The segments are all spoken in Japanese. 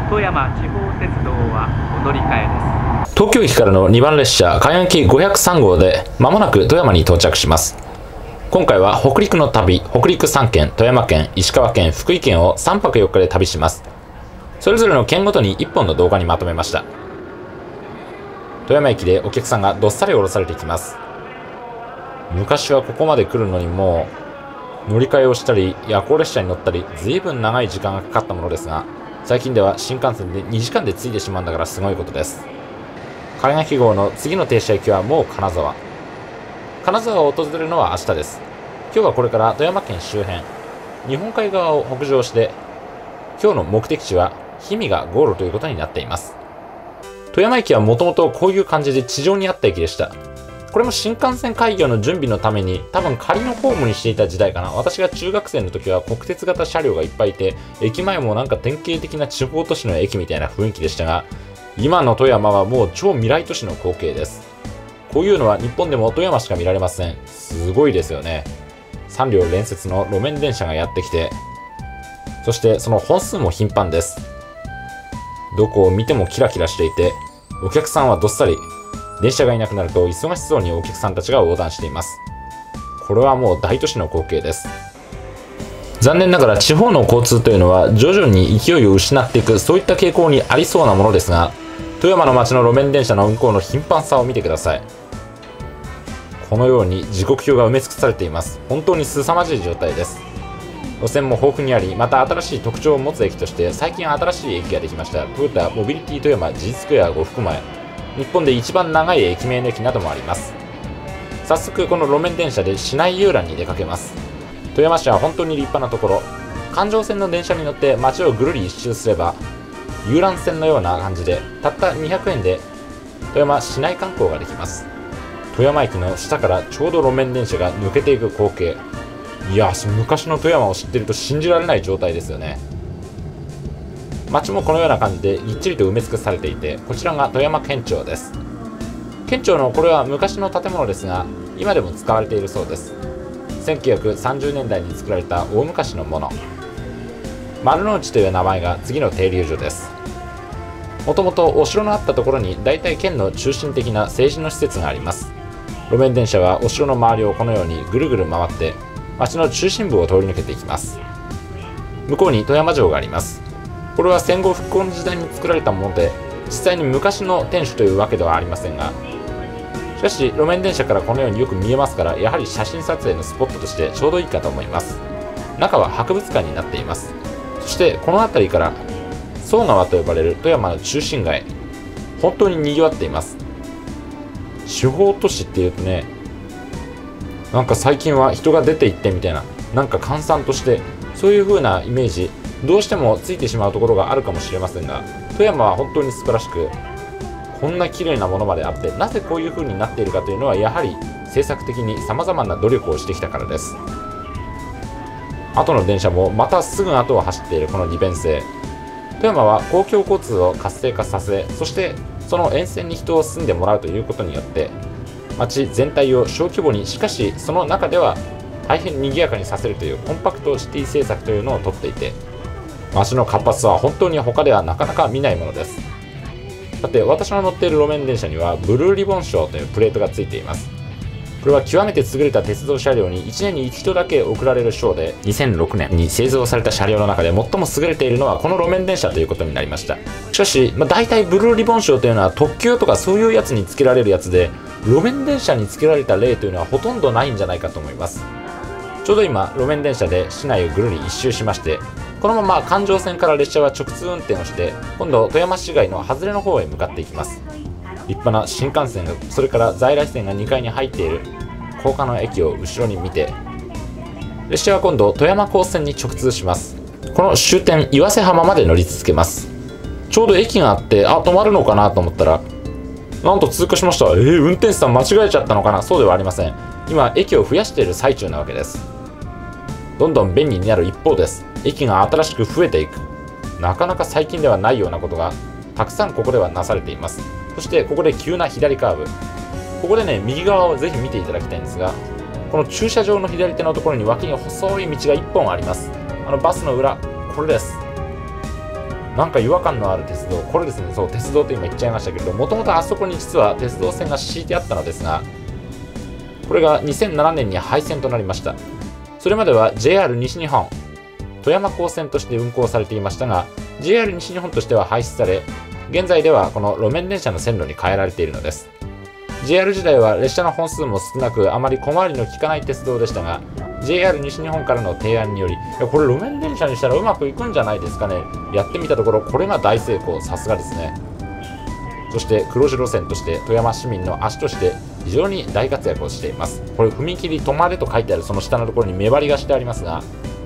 富山地方鉄道はお乗り換えです。 東京駅からの2番列車かやんき503号でまもなく富山に到着します。今回は北陸の旅、北陸3県、富山県、石川県、福井県を3泊4日で旅します。それぞれの県ごとに1本の動画にまとめました。富山駅でお客さんがどっさり降ろされていきます。昔はここまで来るのにもう乗り換えをしたり夜行列車に乗ったり随分長い時間がかかったものですが、最近では新幹線で2時間で着いてしまうんだからすごいことです。かやんき号の次の停車駅はもう金沢。金沢を訪れるのは明日です。今日はこれから富山県周辺、日本海側を北上して、今日の目的地は氷見がゴールということになっています。富山駅はもともとこういう感じで地上にあった駅でした。これも新幹線開業の準備のために多分仮のホームにしていた時代かな。私が中学生の時は国鉄型車両がいっぱいいて、駅前もなんか典型的な地方都市の駅みたいな雰囲気でしたが、今の富山はもう超未来都市の光景です。こういうのは日本でも富山しか見られません。すごいですよね。3両連接の路面電車がやってきて、そしてその本数も頻繁です。どこを見てもキラキラしていて、お客さんはどっさり。電車がいなくなると忙しそうにお客さんたちが横断しています。これはもう大都市の光景です。残念ながら地方の交通というのは徐々に勢いを失っていく、そういった傾向にありそうなものですが、富山の街の路面電車の運行の頻繁さを見てください。このように時刻表が埋め尽くされています。本当に凄まじい状態です。路線も豊富にあり、また新しい特徴を持つ駅として最近新しい駅ができました。トヨタモビリティ富山 G スクエア呉服前、日本で一番長い駅名の駅などもあります。早速この路面電車で市内遊覧に出かけます。富山市は本当に立派なところ、環状線の電車に乗って街をぐるり一周すれば遊覧船のような感じでたった200円で富山市内観光ができます。富山駅の下からちょうど路面電車が抜けていく光景、いや昔の富山を知っていると信じられない状態ですよね。街もこのような感じでぎっちりと埋め尽くされていて、こちらが富山県庁です。県庁のこれは昔の建物ですが今でも使われているそうです。1930年代に作られた大昔のもの。丸の内という名前が次の停留所です。もともとお城のあったところに大体県の中心的な政治の施設があります。路面電車はお城の周りをこのようにぐるぐる回って街の中心部を通り抜けていきます。向こうに富山城があります。これは戦後復興の時代に作られたもので、実際に昔の天守というわけではありませんが、しかし路面電車からこのようによく見えますから、やはり写真撮影のスポットとしてちょうどいいかと思います。中は博物館になっています。そしてこの辺りから総川と呼ばれる富山の中心街、本当に賑わっています。地方都市っていうとね、なんか最近は人が出て行ってみたいな、なんか閑散としてそういう風なイメージどうしてもついてしまうところがあるかもしれませんが、富山は本当に素晴らしく、こんな綺麗なものまであって、なぜこういう風になっているかというのはやはり政策的に様々な努力をしてきたからです。後の電車もまたすぐ後を走っているこの利便性、富山は公共交通を活性化させ、そしてその沿線に人を住んでもらうということによって街全体を小規模に、しかしその中では大変賑やかにさせるというコンパクトシティ政策というのをとっていて、街の活発さは本当に他ではなかなか見ないものです。さて、私の乗っている路面電車にはブルーリボン賞というプレートがついています。これは極めて優れた鉄道車両に1年に1度だけ贈られる賞で、2006年に製造された車両の中で最も優れているのはこの路面電車ということになりました。しかし、大体ブルーリボン賞というのは特急とかそういうやつにつけられるやつで、路面電車につけられた例というのはほとんどないんじゃないかと思います。ちょうど今路面電車で市内をぐるり一周しまして、このまま環状線から列車は直通運転をして今度富山市街の外れの方へ向かっていきます。立派な新幹線が、それから在来線が2階に入っている高架の駅を後ろに見て、列車は今度富山高線に直通します。この終点岩瀬浜まで乗り続けます。ちょうど駅があって、止まるのかなと思ったらなんと通過しました。運転手さん間違えちゃったのかな。そうではありません。今駅を増やしている最中なわけです。どんどん便利になる一方です。駅が新しく増えていく、なかなか最近ではないようなことがたくさんここではなされています。そしてここで急な左カーブ、ここでね、右側をぜひ見ていただきたいんですが、この駐車場の左手のところに脇に細い道が1本あります。バスの裏、これです。 なんか違和感のある鉄道、これですね、そう鉄道と今言っちゃいましたけれど、もともとあそこに実は鉄道線が敷いてあったのですが、これが2007年に廃線となりました。それまでは JR 西日本富山港線として運行されていましたが、 JR 西日本としては廃止され、現在ではこの路面電車の線路に変えられているのです。 JR 時代は列車の本数も少なく、あまり小回りの利かない鉄道でしたが、 JR 西日本からの提案により、これ路面電車にしたらうまくいくんじゃないですかね。やってみたところ、これが大成功、さすがですね。そして黒字路線として富山市民の足として非常に大活躍をしています。これ踏切止まれと書いてあるその下のところに目張りがしてありますが、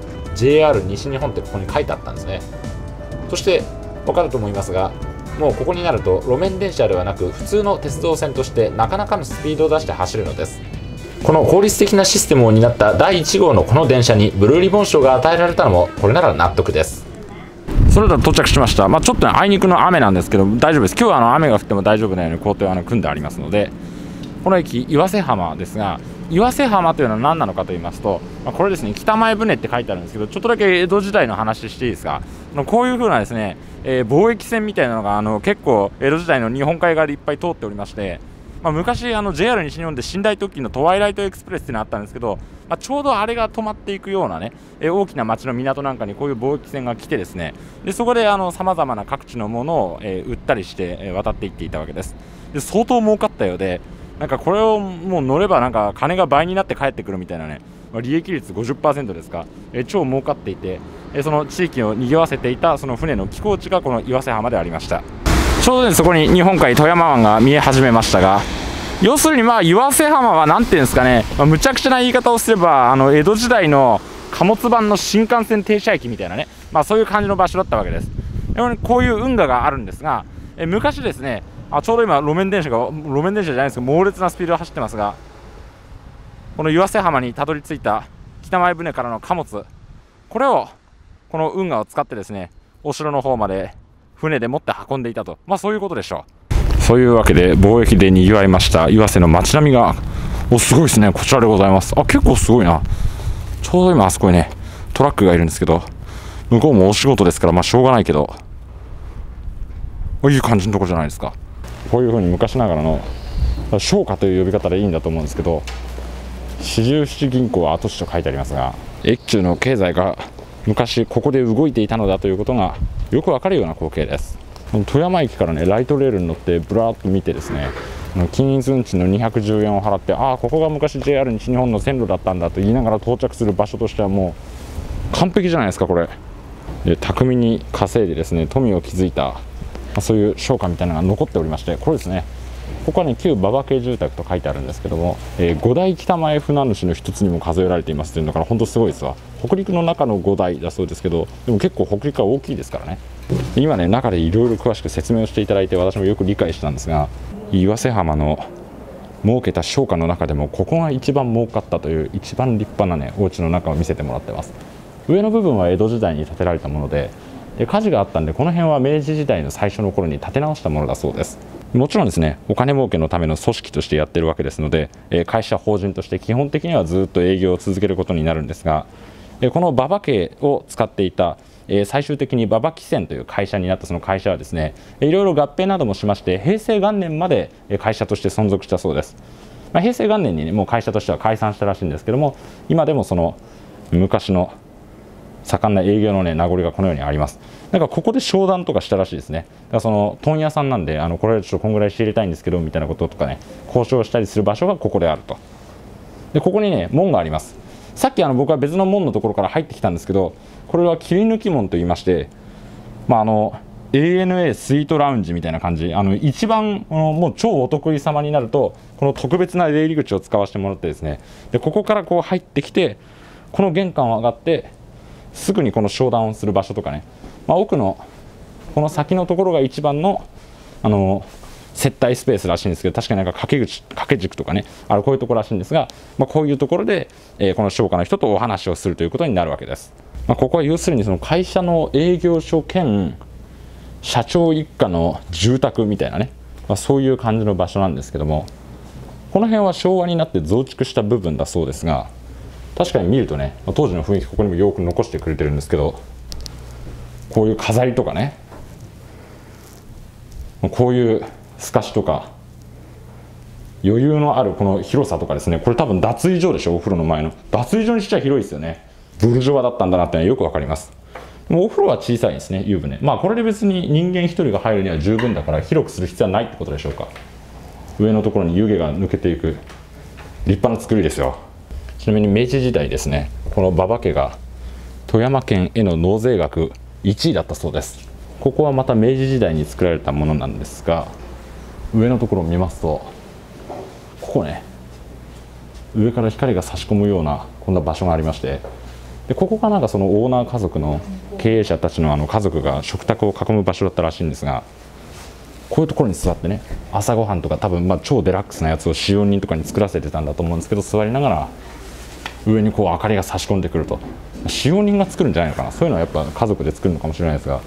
JR 西日本ってここに書いてあったんですね。そして分かると思いますが、もうここになると路面電車ではなく普通の鉄道線としてなかなかのスピードを出して走るのです。この効率的なシステムを担った第1号のこの電車にブルーリボン賞が与えられたのもこれなら納得です。それでは到着しました。ちょっとね、あいにくの雨なんですけど大丈夫です。今日は雨が降っても大丈夫なように工程は組んでありますので、この駅岩瀬浜ですが、岩瀬浜というのは何なのかと言いますと、これですね、北前船って書いてあるんですけど、ちょっとだけ江戸時代の話していいですか。こういう風なですね、貿易船みたいなのが結構江戸時代の日本海側でいっぱい通っておりまして、昔JR 西日本で寝台特急のトワイライトエクスプレスっていうのがあったんですけど、ちょうどあれが止まっていくようなね、大きな町の港なんかにこういう貿易船が来てですね、でそこでさまざまな各地のものを、売ったりして、渡っていっていたわけです。で相当儲かったようで、なんかこれをもう乗ればなんか金が倍になって帰ってくるみたいなね、利益率 50% ですか、超儲かっていて、その地域を賑わせていたその船の寄港地がこの岩瀬浜でありました。ちょうどね、そこに日本海富山湾が見え始めましたが、要するに岩瀬浜は何ていうんですかね、むちゃくちゃな言い方をすれば江戸時代の貨物版の新幹線停車駅みたいなね、そういう感じの場所だったわけです。でもこういう運河があるんですが、昔ですね、ちょうど今路面電車じゃないですけど猛烈なスピードで走ってますが、この岩瀬浜にたどり着いた北前船からの貨物、これをこの運河を使ってですね、お城の方まで船で持って運んでいたと、そういうことでしょう。そういうわけで貿易でにぎわいました岩瀬の街並みがすごいですね。こちらでございます。結構すごいな。ちょうど今あそこにねトラックがいるんですけど、向こうもお仕事ですからしょうがないけど、いい感じのとこじゃないですか。こういう風に昔ながらの商家という呼び方でいいんだと思うんですけど、四十七銀行は跡地と書いてありますが、越中の経済が昔ここで動いていたのだということがよくわかるような光景です。富山駅からねライトレールに乗ってぶらーっと見てですね、均一運賃の210円を払って、ここが昔 JR 西日本の線路だったんだと言いながら到着する場所としてはもう完璧じゃないですか。これで巧みに稼いでですね富を築いた、そういう商家みたいなのが残っておりまして、これですね、ここはね旧馬場系住宅と書いてあるんですけども、5大北前船主の一つにも数えられていますというのから本当すごいですわ。北陸の中の5大だそうですけど、でも結構北陸は大きいですからね。今ね中でいろいろ詳しく説明をしていただいて私もよく理解したんですが、岩瀬浜の儲けた商家の中でもここが一番儲かったという一番立派なねお家の中を見せてもらってます。上の部分は江戸時代に建てられたもので、火事があったんでこの辺は明治時代の最初の頃に建て直したものだそうです。もちろんですねお金儲けのための組織としてやってるわけですので、会社法人として基本的にはずっと営業を続けることになるんですが、この馬場家を使っていた最終的に馬場汽船という会社になったその会社はですね、いろいろ合併などもしまして平成元年まで会社として存続したそうです。平成元年に、もう会社としては解散したらしいんですけども、今でもその昔の盛んな営業の名残がこのようにあります。なんかここで商談とかしたらしいですね。だからその問屋さんなんでこれちょっとこんぐらい仕入れたいんですけどみたいなこととかね、交渉したりする場所がここであると。でここにね門があります。さっき僕は別の門のところから入ってきたんですけど、これは切り抜き門といいまして、ANA スイートラウンジみたいな感じ、一番もう超お得意様になるとこの特別な出入り口を使わせてもらってですね、でここからこう入ってきてこの玄関を上がってすぐにこの商談をする場所とかね、奥のこの先のところが一番の接待スペースらしいんですけど、確かになんか掛け軸とかねこういうところらしいんですが、こういうところで、この商家の人とお話をするということになるわけです。ここは要するにその会社の営業所兼社長一家の住宅みたいなね、そういう感じの場所なんですけども、この辺は昭和になって増築した部分だそうですが、確かに見るとね当時の雰囲気ここにもよく残してくれてるんですけど、こういう飾りとかねこういう透かしとか余裕のあるこの広さとかですね、これ多分脱衣所でしょ、お風呂の前の。脱衣所にしちゃ広いですよね。ブルジョワだったんだなってのはよくわかります。もうお風呂は小さいですね、湯船。まあこれで別に人間一人が入るには十分だから広くする必要はないってことでしょうか。上のところに湯気が抜けていく立派な作りですよ。ちなみに明治時代ですね、この馬場家が富山県への納税額1位だったそうです。ここはまた明治時代に作られたものなんですが、上のところを見ますと、ここね、上から光が差し込むようなこんな場所がありまして、でここがなんかそのオーナー家族の経営者たちの家族が食卓を囲む場所だったらしいんですが、こういうところに座ってね、朝ごはんとか多分超デラックスなやつを使用人とかに作らせてたんだと思うんですけど、座りながら上にこう明かりが差し込んでくると。使用人が作るんじゃないのかな、そういうのはやっぱ家族で作るのかもしれないですが、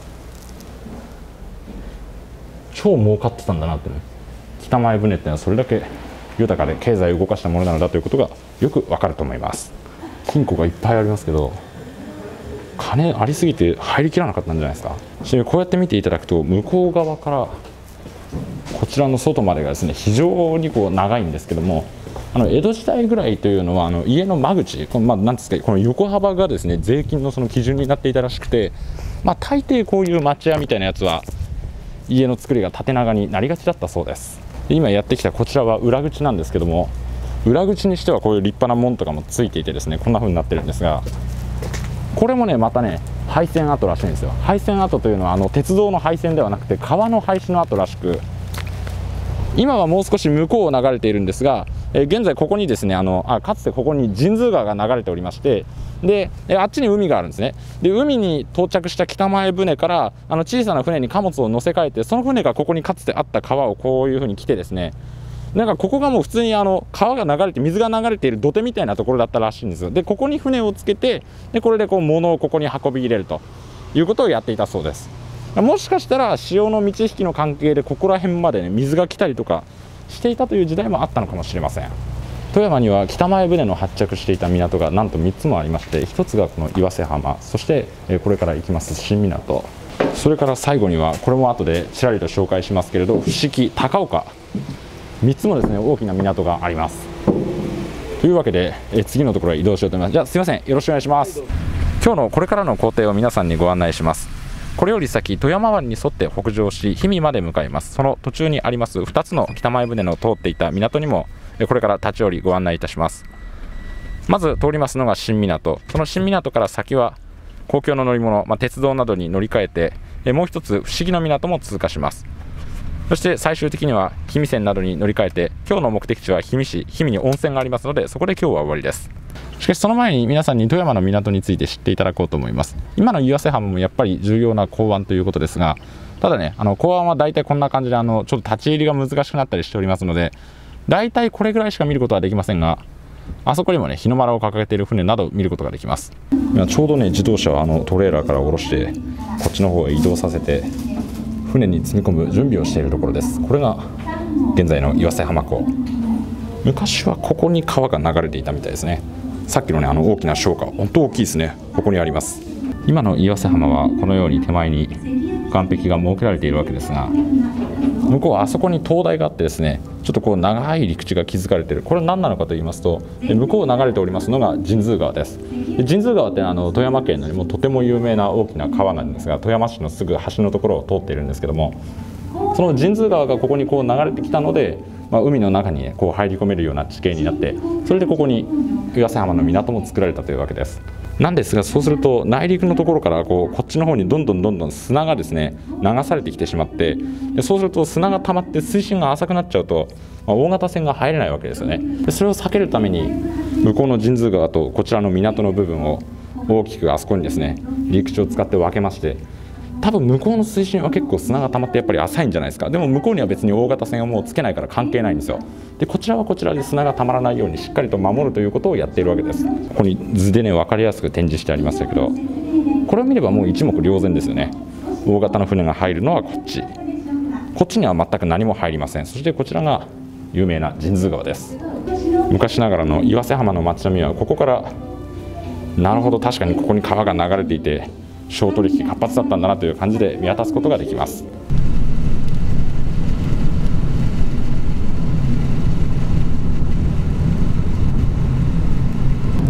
超儲かってたんだなってね。北前船ってのはそれだけ豊かで経済を動かしたものなのだということがよくわかると思います。金庫がいっぱいありますけど、金ありすぎて入りきらなかったんじゃないですか。ちなみにこうやって見ていただくと、向こう側からこちらの外までがですね、非常にこう長いんですけども、江戸時代ぐらいというのは家の間口、なんですか、この横幅がですね税金のその基準になっていたらしくて、大抵こういう町屋みたいなやつは家の作りが縦長になりがちだったそうです。で今やってきたこちらは裏口なんですけども、裏口にしてはこういう立派な門とかもついていてですね、こんな風になってるんですが、これもねまたね廃線跡らしいんですよ。廃線跡というのは鉄道の廃線ではなくて川の廃止の跡らしく、今はもう少し向こうを流れているんですが、現在ここにですねかつてここに神通川が流れておりまして、であっちに海があるんですね。で海に到着した北前船から小さな船に貨物を乗せ替えて、その船がここにかつてあった川をこういうふうに来てですね、なんかここがもう普通に川が流れて水が流れている土手みたいなところだったらしいんですよ。でここに船をつけて、でこれでこう物をここに運び入れるということをやっていたそうです。もしかしたら潮の満ち引きの関係でここら辺までね水が来たりとかしていたという時代もあったのかもしれません。富山には北前船の発着していた港がなんと3つもありまして、1つがこの岩瀬浜、そしてこれから行きます新港、それから最後にはこれも後でちらりと紹介しますけれど、伏木、高岡、3つもですね大きな港があります。というわけで次のところへ移動しようと思います。じゃあすいません、よろしくお願いします。今日のこれからの工程を皆さんにご案内します。これより先富山湾に沿って北上し氷見まで向かいます。その途中にあります2つの北前船の通っていた港にもこれから立ち寄りご案内いたします。まず通りますのが新港、その新港から先は公共の乗り物、鉄道などに乗り換えてもう一つ不思議の港も通過します。そして最終的には氷見線などに乗り換えて、今日の目的地は氷見市、氷見に温泉がありますので、そこで今日は終わりです。しかしその前に皆さんに富山の港について知っていただこうと思います。今の岩瀬浜もやっぱり重要な港湾ということですが、ただね港湾は大体こんな感じでちょっと立ち入りが難しくなったりしておりますので、大体これぐらいしか見ることはできませんが、あそこにもね日の丸を掲げている船など見ることができます。今ちょうどね自動車をトレーラーから下ろしてこっちの方へ移動させて船に積み込む準備をしているところです。これが現在の岩瀬浜港。昔はここに川が流れていたみたいですね。さっきのね大きな商家、本当大きいですね。ここにあります。今の岩瀬浜はこのように手前に岸壁が設けられているわけですが、向こうはあそこに灯台があってですね、ちょっとこう長い陸地が築かれている。これは何なのかと言いますと、向こうを流れておりますのが神通川です。で神通川って富山県のもうとても有名な大きな川なんですが、富山市のすぐ端のところを通っているんですけども、その神通川がここにこう流れてきたので、海の中に、ね、こう入り込めるような地形になって、それでここに岩瀬浜の港も作られたというわけです。なんですが、そうすると内陸のところからこっちの方にどんどん砂がですね流されてきてしまって、でそうすると砂が溜まって水深が浅くなっちゃうと、大型船が入れないわけですよね。でそれを避けるために向こうの神通川とこちらの港の部分を大きくあそこにですね陸地を使って分けまして、多分向こうの水深は結構砂が溜まってやっぱり浅いんじゃないですか。でも向こうには別に大型船をもうつけないから関係ないんですよ。でこちらはこちらで砂が溜まらないようにしっかりと守るということをやっているわけです。ここに図でね分かりやすく展示してありましたけど、これを見ればもう一目瞭然ですよね。大型の船が入るのはこっちには全く何も入りません。そしてこちらが有名な神通川です。昔ながらの岩瀬浜の町並みはここから、なるほど確かにここに川が流れていて商取引活発だったんだなという感じで見渡すことができます。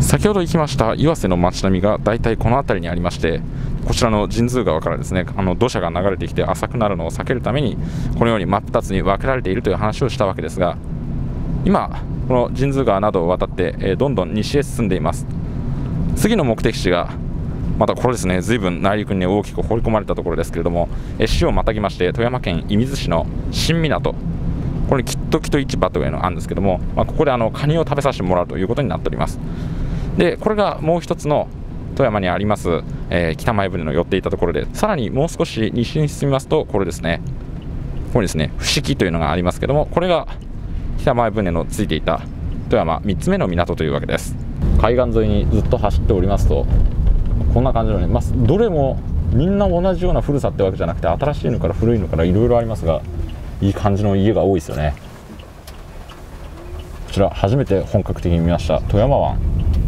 先ほど行きました岩瀬の街並みがだいたいこの辺りにありまして、こちらの神通川からですね、土砂が流れてきて浅くなるのを避けるためにこのように真っ二つに分けられているという話をしたわけですが、今この神通川などを渡って、どんどん西へ進んでいます。次の目的地がまたこれですね、随分内陸に、大きく掘り込まれたところですけれども、市をまたぎまして富山県射水市の新港、これきっときと市場というのがあるんですけども、ここでカニを食べさせてもらうということになっております。でこれがもう一つの富山にあります、北前船の寄っていたところで、さらにもう少し西に進みますとこれですね、これですね、伏木というのがありますけども、これが北前船のついていた富山3つ目の港というわけです。海岸沿いにずっと走っておりますとこんな感じのね、どれもみんな同じような古さってわけじゃなくて、新しいのから古いのからいろいろありますが、いい感じの家が多いですよね。こちら初めて本格的に見ました富山湾。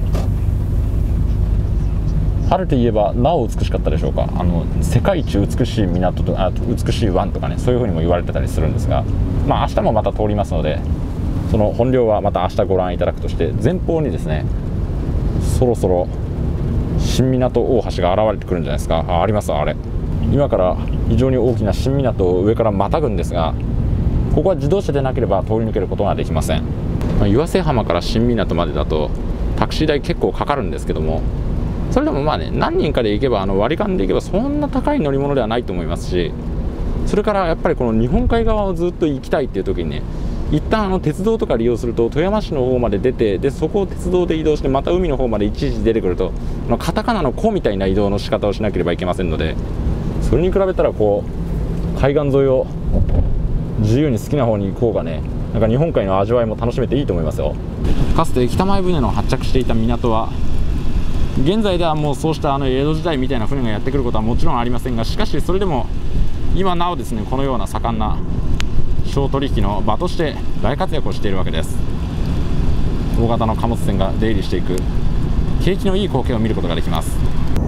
晴れて言えばなお美しかったでしょうか。世界一美しい港と美しい湾とかね、そういうふうにも言われてたりするんですが、明日もまた通りますので、その本領はまた明日ご覧いただくとして、前方にですね、そろそろ新港大橋が現れてくるんじゃないですか。あります、あれ。今から非常に大きな新港を上からまたぐんですが、ここは自動車でなければ通り抜けることができません。岩瀬浜から新港までだとタクシー代結構かかるんですけども、それでも何人かで行けば割り勘で行けばそんな高い乗り物ではないと思いますし、それからやっぱりこの日本海側をずっと行きたいっていう時にね、一旦鉄道とか利用すると富山市の方まで出て、でそこを鉄道で移動してまた海の方までいちいち出てくると、カタカナの「コ」みたいな移動の仕方をしなければいけませんので、それに比べたら海岸沿いを自由に好きな方に行こうがね、なんか日本海の味わいも楽しめていいと思いますよ。かつて北前船の発着していた港は現在ではもうそうした江戸時代みたいな船がやってくることはもちろんありませんが、しかしそれでも今なおですね、このような盛んな商取引の場として大活躍をしているわけです。大型の貨物船が出入りしていく景気のいい光景を見ることができます。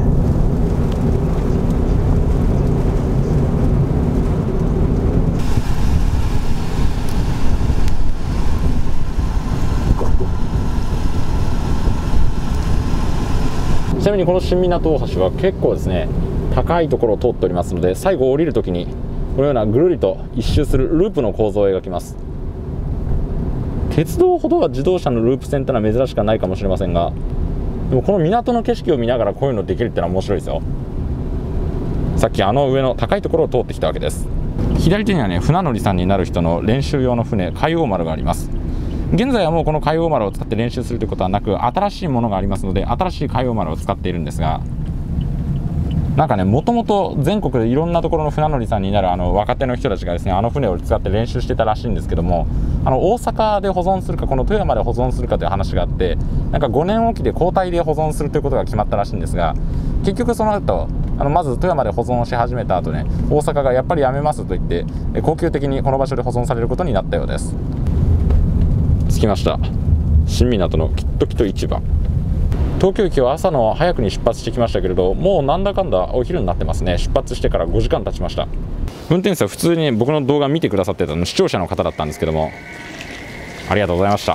ちなみにこの新港大橋は結構ですね、高いところを通っておりますので、最後降りるときにこのようなぐるりと一周するループの構造を描きます。鉄道ほどは自動車のループ線というのは珍しくはないかもしれませんが、でもこの港の景色を見ながらこういうのできるっていうのは面白いですよ。さっき上の高いところを通ってきたわけです。左手にはね、船乗りさんになる人の練習用の船、海王丸があります。現在はもうこの海王丸を使って練習するということはなく、新しいものがありますので新しい海王丸を使っているんですが、なんかね、もともと全国でいろんなところの船乗りさんになる若手の人たちがですね、船を使って練習してたらしいんですけども、大阪で保存するかこの富山で保存するかという話があって、なんか5年おきで交代で保存するということが決まったらしいんですが、結局その後まず富山で保存をし始めた後ね、大阪がやっぱりやめますと言って恒久的にこの場所で保存されることになったようです。着きました、新港のきっときと市場。東京駅は朝の早くに出発してきましたけれど、もうなんだかんだお昼になってますね。出発してから5時間経ちました。運転手は普通に僕の動画見てくださってた視聴者の方だったんですけども、ありがとうございました。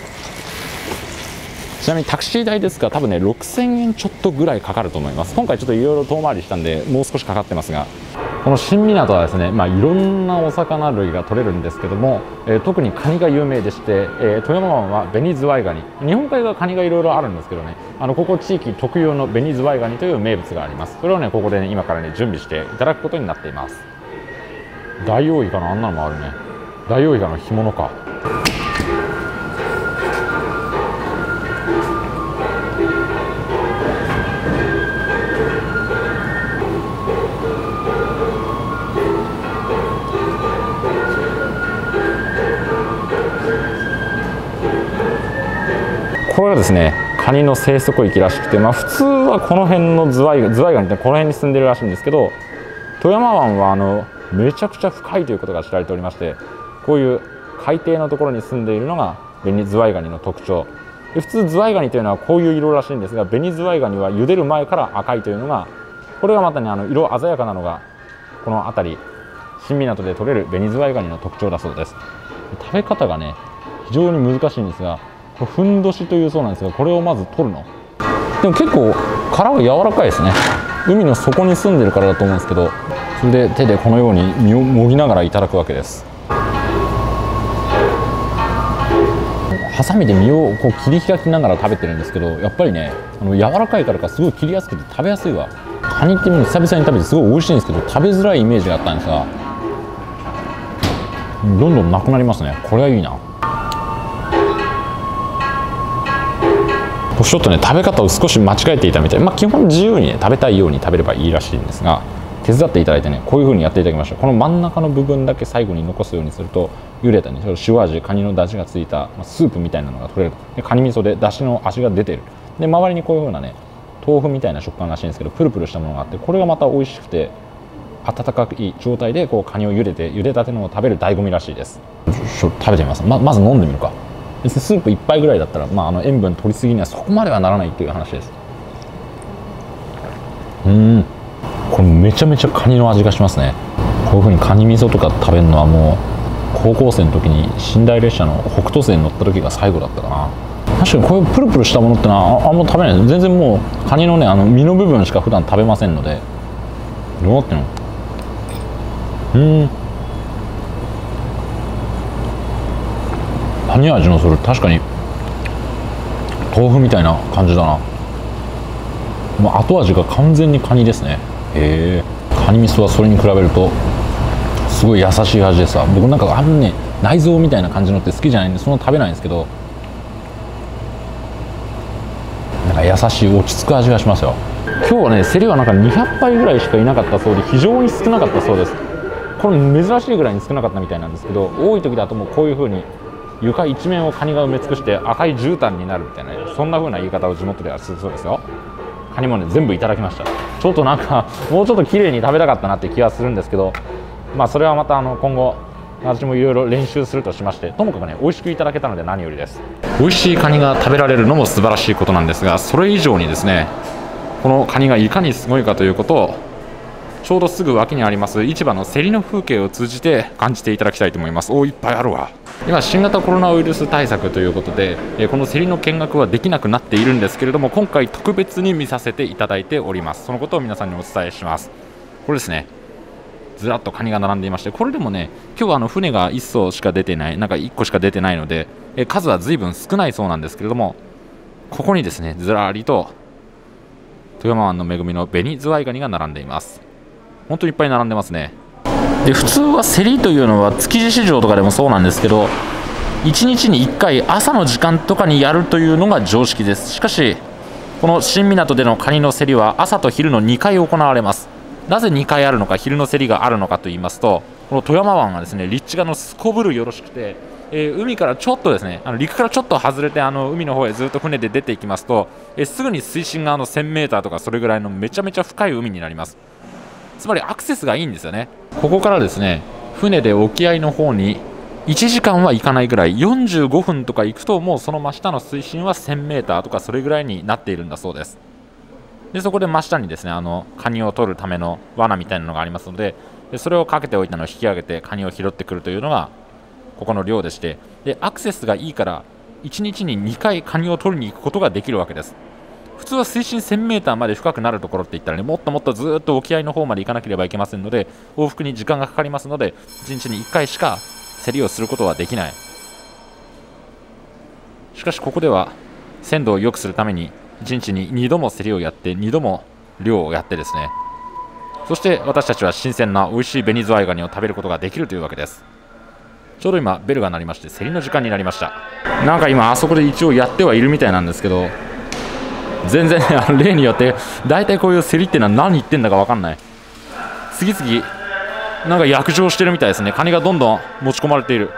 ちなみにタクシー代ですが多分ね6000円ちょっとぐらいかかると思います。今回ちょっといろいろ遠回りしたんでもう少しかかってますが、この新港はですね、いろんなお魚類が取れるんですけども、特にカニが有名でして、富山湾はベニズワイガニ、日本海側カニがいろいろあるんですけどね、ここ地域特有のベニズワイガニという名物があります。それをねここでね今からね準備していただくことになっています。ダイオウイカのあんなのもあるね。ダイオウイカの干物か。これがですねカニの生息域らしくて、普通はこの辺のズワイガニってこの辺に住んでるらしいんですけど、富山湾はめちゃくちゃ深いということが知られておりまして、こういう海底のところに住んでいるのがベニズワイガニの特徴で、普通ズワイガニというのはこういう色らしいんですが、ベニズワイガニは茹でる前から赤いというのが、これがまたね色鮮やかなのがこの辺り新港で取れるベニズワイガニの特徴だそうです。食べ方がね非常に難しいんですが、 ふんどしというそうなんですが、これをまず取るの。でも結構殻が柔らかいですね。海の底に住んでるからだと思うんですけど、それで手でこのように身をもぎながらいただくわけです。ハサミで身をこう切り開きながら食べてるんですけど、やっぱりね、柔らかいからかすごい切りやすくて食べやすいわ。カニって久々に食べてすごい美味しいんですけど、食べづらいイメージがあったんですが、どんどんなくなりますね。これはいいな。ちょっとね、食べ方を少し間違えていたみたい。基本自由にね、食べたいように食べればいいらしいんですが、手伝っていただいてね、こういう風にやっていただきました。この真ん中の部分だけ最後に残すようにすると、茹でたね、塩味、カニの出汁がついたスープみたいなのが取れる。でカニ味噌で出汁の味が出てる。で周りにこういう風なね、豆腐みたいな食感らしいんですけど、プルプルしたものがあって、これがまた美味しくて温かい状態でこうカニを茹でたてのを食べる醍醐味らしいです。食べてみます。まず飲んでみるか。別にスープ1杯ぐらいだったら、塩分取りすぎにはそこまではならないという話です。これめちゃめちゃカニの味がしますね。こういう風にカニ味噌とか食べるのはもう高校生の時に寝台列車の北斗星に乗った時が最後だったかな。確かにこういうプルプルしたものってのはあんま食べないです。全然もうカニのね、身の部分しか普段食べませんので。どうなってんの？カニ味のする。確かに豆腐みたいな感じだな。後味が完全にカニですね。カニ味噌はそれに比べるとすごい優しい味ですわ。僕なんか内臓みたいな感じのって好きじゃないんで、そんな食べないんですけど、なんか優しい落ち着く味がしますよ。今日はね、競りはなんか200杯ぐらいしかいなかったそうで、非常に少なかったそうです。これ珍しいぐらいに少なかったみたいなんですけど、多い時だともうこういう風に床一面をカニが埋め尽くして赤い絨毯になるみたいな、そんな風な言い方を地元ではするそうですよ。カニもね、全部いただきました。ちょっとなんかもうちょっと綺麗に食べたかったなって気はするんですけど、それはまた今後私もいろいろ練習するとしまして、ともかくね、美味しくいただけたので何よりです。美味しいカニが食べられるのも素晴らしいことなんですが、それ以上にですね、このカニがいかにすごいかということをちょうどすぐ脇にあります市場の競りの風景を通じて感じていただきたいと思います。いっぱいあるわ。今新型コロナウイルス対策ということで、この競りの見学はできなくなっているんですけれども、今回特別に見させていただいております。そのことを皆さんにお伝えします。これですね、ずらっとカニが並んでいまして、これでもね、今日は船が1艘しか出てない、なんか1個しか出てないので、数は随分少ないそうなんですけれども、ここにですね、ずらりと富山湾の恵みのベニズワイガニが並んでいます。本当にいっぱい並んでますね。で普通は競りというのは築地市場とかでもそうなんですけど、1日に1回朝の時間とかにやるというのが常識です。しかしこの新港でのカニの競りは朝と昼の2回行われます。なぜ2回あるのか、昼の競りがあるのかと言いますと、この富山湾がですね、立地がすこぶるよろしくて、海からちょっとですね、陸からちょっと外れて海の方へずっと船で出ていきますと、すぐに水深が1000メーターとかそれぐらいのめちゃめちゃ深い海になります。つまりアクセスがいいんですよね。ここからですね、船で沖合の方に1時間は行かないぐらい、45分とか行くともうその真下の水深は1000メーターとかそれぐらいになっているんだそうです。でそこで真下にですね、カニを取るための罠みたいなのがありますので、それをかけておいたのを引き上げてカニを拾ってくるというのがここの漁でして、でアクセスがいいから1日に2回カニを取りに行くことができるわけです。普通は水深1000メーターまで深くなるところって言ったらね、もっともっとずっと沖合の方まで行かなければいけませんので、往復に時間がかかりますので、1日に1回しか競りをすることはできない。しかしここでは鮮度を良くするために1日に2度も競りをやって2度も漁をやってですね、そして私たちは新鮮な美味しいベニズワイガニを食べることができるというわけです。ちょうど今ベルが鳴りまして競りの時間になりました。なんか今あそこで一応やってはいるみたいなんですけど、全然例によって大体こういう競りっていうのは何言ってんだか分かんない。次々なんか約定してるみたいですね。カニがどんどん持ち込まれている。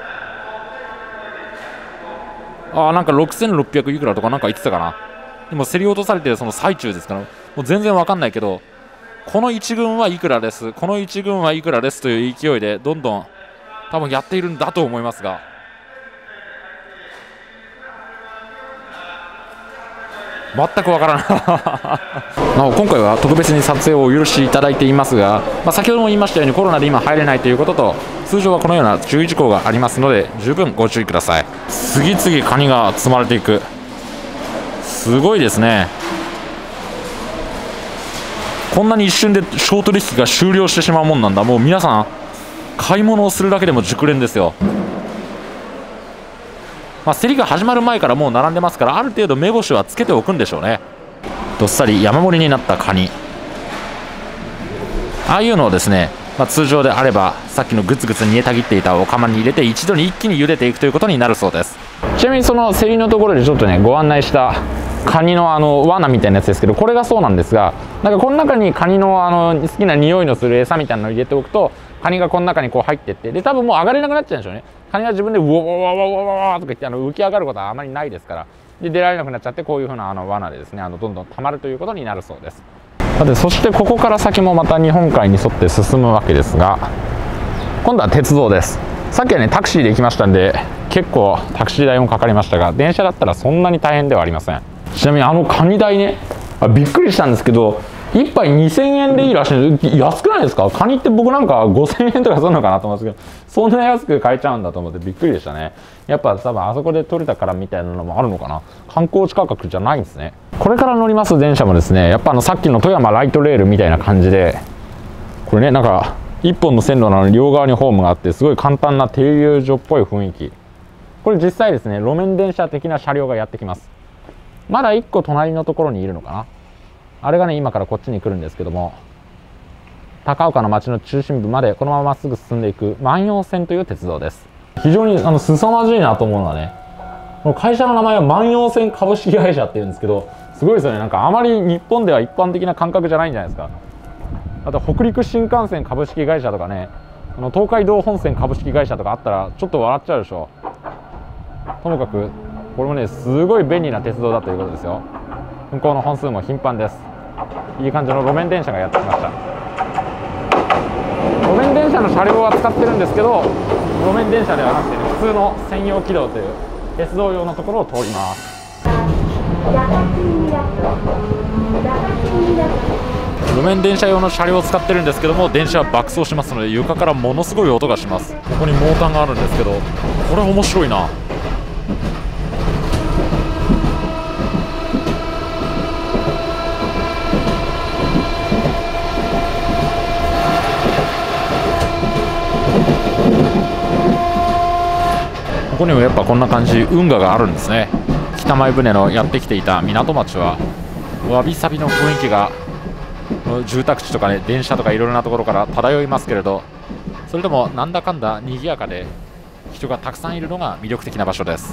なんか6600いくらとかなんか言ってたかな。でも競り落とされてるその最中ですから、もう全然分かんないけど、この1軍はいくらです、この1軍はいくらですという勢いでどんどん多分やっているんだと思いますが、 全くわからないなお今回は特別に撮影をお許しいただいていますが、先ほども言いましたようにコロナで今入れないということと、通常はこのような注意事項がありますので十分ご注意ください。次々カニが積まれていく。すごいですね。こんなに一瞬でショート取引が終了してしまうもんなんだ。もう皆さん買い物をするだけでも熟練ですよ。競りが始まる前からもう並んでますから、ある程度目星はつけておくんでしょうね。どっさり山盛りになったカニ、ああいうのをですね、通常であればさっきのグツグツ煮えたぎっていたお釜に入れて一度に一気に茹でていくということになるそうです。ちなみにその競りのところでちょっとねご案内したカニの罠みたいなやつですけど、これがそうなんですが、なんかこの中にカニの好きな匂いのする餌みたいなのを入れておくと、カニがこの中にこう入っていって、で多分もう上がれなくなっちゃうんでしょうね。カニは自分でウォワワワワワワとか言って浮き上がることはあまりないですから、で出られなくなっちゃって、こういう風な罠でですねどんどん溜まるということになるそうです。さてそしてここから先もまた日本海に沿って進むわけですが、今度は鉄道です。さっきはねタクシーで行きましたんで結構タクシー代もかかりましたが、電車だったらそんなに大変ではありません。ちなみにカニ代ね、びっくりしたんですけど、1杯2000円でいいらしい。安くないですか？カニって僕なんか5000円とかするのかなと思うんですけど、そんな安く買えちゃうんだと思ってびっくりでしたね。やっぱ多分あそこで取れたからみたいなのもあるのかな。観光地価格じゃないんですね。これから乗ります電車もですね、やっぱさっきの富山ライトレールみたいな感じで、これねなんか一本の線路なのに両側にホームがあって、すごい簡単な停留所っぽい雰囲気。これ実際ですね路面電車的な車両がやってきます。まだ1個隣のところにいるのかな。あれがね今からこっちに来るんですけども、高岡の町の中心部までこのまままっすぐ進んでいく万葉線という鉄道です。非常に凄まじいなと思うのはね、この会社の名前は万葉線株式会社っていうんですけど、すごいですよね。なんかあまり日本では一般的な感覚じゃないんじゃないですか。あと北陸新幹線株式会社とかね、東海道本線株式会社とかあったらちょっと笑っちゃうでしょ。ともかくこれもねすごい便利な鉄道だということですよ。運行の本数も頻繁です。いい感じの路面電車がやってきました。路面電車の車両は使ってるんですけど、路面電車ではなくて、ね、普通の専用軌道という鉄道用のところを通ります。路面電車用の車両を使ってるんですけども、電車は爆走しますので床からものすごい音がします。ここにモーターがあるんですけど、これ面白いな。ここにもやっぱこんな感じ運河があるんですね。北前船のやってきていた港町はわびさびの雰囲気が住宅地とかね電車とかいろいろなところから漂いますけれど、それでもなんだかんだ賑やかで人がたくさんいるのが魅力的な場所です。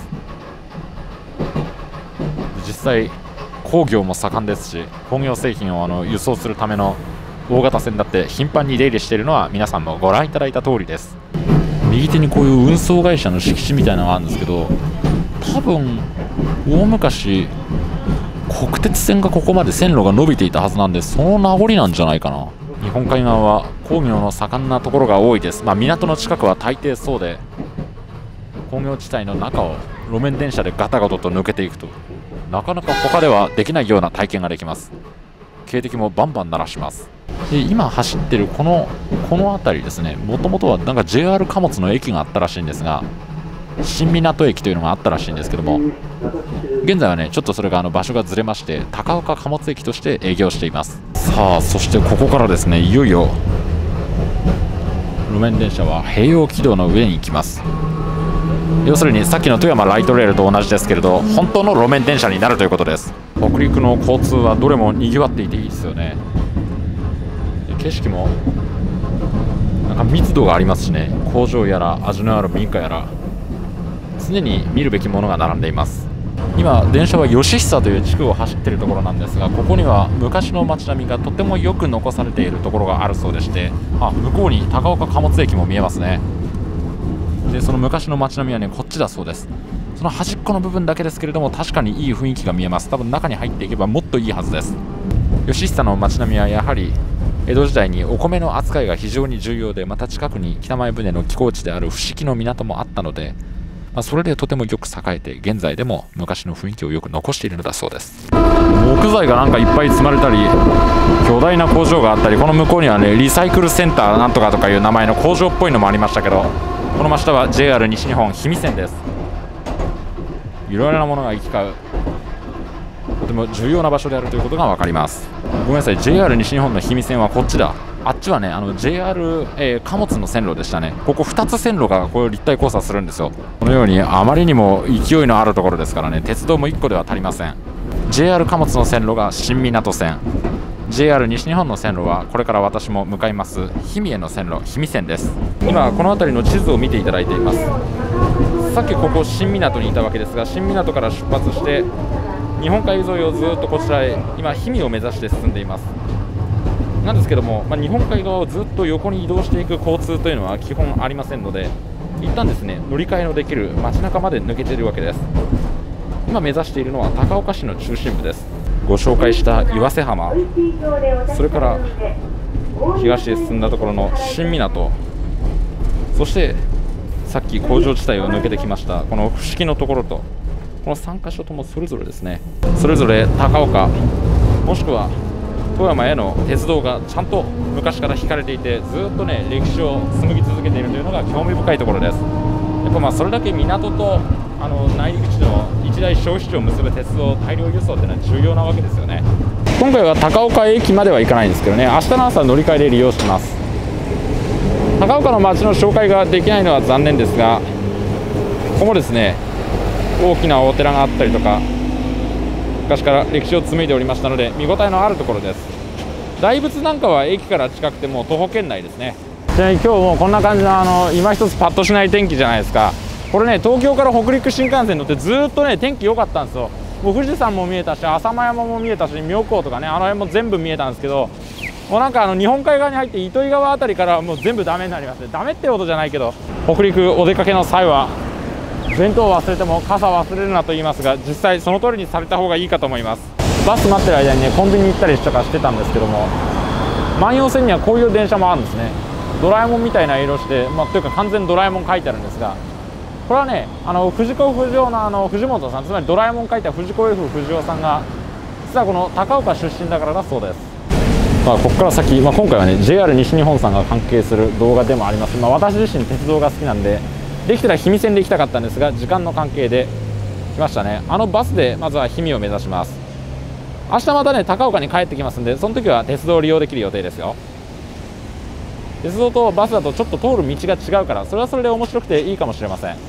実際工業も盛んですし、工業製品を輸送するための大型船だって頻繁に出入りしているのは皆さんもご覧いただいた通りです。右手にこういう運送会社の敷地みたいなのがあるんですけど、多分大昔国鉄線がここまで線路が伸びていたはずなんで、その名残なんじゃないかな。日本海側は工業の盛んなところが多いです。港の近くは大抵そうで、工業地帯の中を路面電車でガタガタと抜けていくと、なかなか他ではできないような体験ができます。警笛もバンバン鳴らします。で今走ってるこの辺りですね、もともとはなんか JR 貨物の駅があったらしいんですが、新港駅というのがあったらしいんですけども、現在はねちょっとそれが場所がずれまして高岡貨物駅として営業しています。さあそしてここからですね、いよいよ路面電車は併用軌道の上に行きます。要するにさっきの富山ライトレールと同じですけれど、本当の路面電車になるということです。北陸の交通はどれもにぎわっていていいですよね。景色もなんか密度がありますしね、工場やら味のある民家やら常に見るべきものが並んでいます。今電車は吉久という地区を走っているところなんですが、ここには昔の街並みがとてもよく残されているところがあるそうでして、向こうに高岡貨物駅も見えますね。でその昔の街並みはねこっちだそうです。その端っこの部分だけですけれども、確かにいい雰囲気が見えます。多分中に入っていけばもっといいはずです。吉久の街並みはやはり江戸時代にお米の扱いが非常に重要で、また近くに北前船の寄港地である伏木の港もあったので、 それでとてもよく栄えて、現在でも昔の雰囲気をよく残しているのだそうです。 木材がなんかいっぱい積まれたり、巨大な工場があったり、この向こうにはね、リサイクルセンターなんとかとかいう名前の工場っぽいのもありましたけど、この真下は JR 西日本氷見線です。いろいろなものが行き交う、とても重要な場所であるということが分かります。ごめんなさい、 JR 西日本の氷見線はこっちだ。あっちはね、JR、貨物の線路でしたね。ここ2つ線路がこう立体交差するんですよ。このようにあまりにも勢いのあるところですからね、鉄道も1個では足りません。 JR 貨物の線路が新湊線、 JR 西日本の線路はこれから私も向かいます氷見への線路、氷見線です。今この辺りの地図を見ていただいています。さっきここ新湊にいたわけですが、新湊から出発して日本海沿いをずっとこちらへ、今氷見を目指して進んでいます。なんですけども、日本海側をずっと横に移動していく交通というのは基本ありませんので、一旦ですね、乗り換えのできる街中まで抜けているわけです。今目指しているのは高岡市の中心部です。ご紹介した岩瀬浜、それから東へ進んだところの新湊、そしてさっき工場地帯を抜けてきましたこの伏木のところと、この3カ所ともそれぞれですね、それぞれ高岡もしくは富山への鉄道がちゃんと昔から引かれていて、ずっとね歴史を紡ぎ続けているというのが興味深いところです。やっぱそれだけ港と内陸地の一大消費地を結ぶ鉄道大量輸送っていうのは重要なわけですよね。今回は高岡駅までは行かないんですけどね、明日の朝乗り換えで利用します。高岡の街の紹介ができないのは残念ですが、ここもですね、大きなお寺があったりとか、昔から歴史を紡いでおりましたので見応えのあるところです。大仏なんかは駅から近くても徒歩圏内ですね。ちなみに今日もこんな感じの今一つパッとしない天気じゃないですか。これね、東京から北陸新幹線乗ってずっとね天気良かったんですよ。もう富士山も見えたし、浅間山も見えたし、妙高とかね、あの辺も全部見えたんですけど、もうなんか日本海側に入って糸魚川辺りからはもう全部ダメになりますね。ダメってことじゃないけど、北陸お出かけの際は弁当を忘れても傘忘れるなと言いますが、実際その通りにされた方がいいかと思います。バス待ってる間にねコンビニ行ったりとかしてたんですけども、万葉線にはこういう電車もあるんですね。ドラえもんみたいな色して、というか完全にドラえもん書いてあるんですが、これはね藤子不二雄の藤本さん、つまりドラえもん書いた藤子 F 不二雄さんが実はこの高岡出身だからだそうです。ここから先、今回はね JR 西日本さんが関係する動画でもあります。私自身鉄道が好きなんで、できたら氷見線で行きたかったんですが、時間の関係で来ましたね。バスでまずは氷見を目指します。明日またね高岡に帰ってきますんで、その時は鉄道を利用できる予定ですよ。鉄道とバスだとちょっと通る道が違うから、それはそれで面白くていいかもしれません。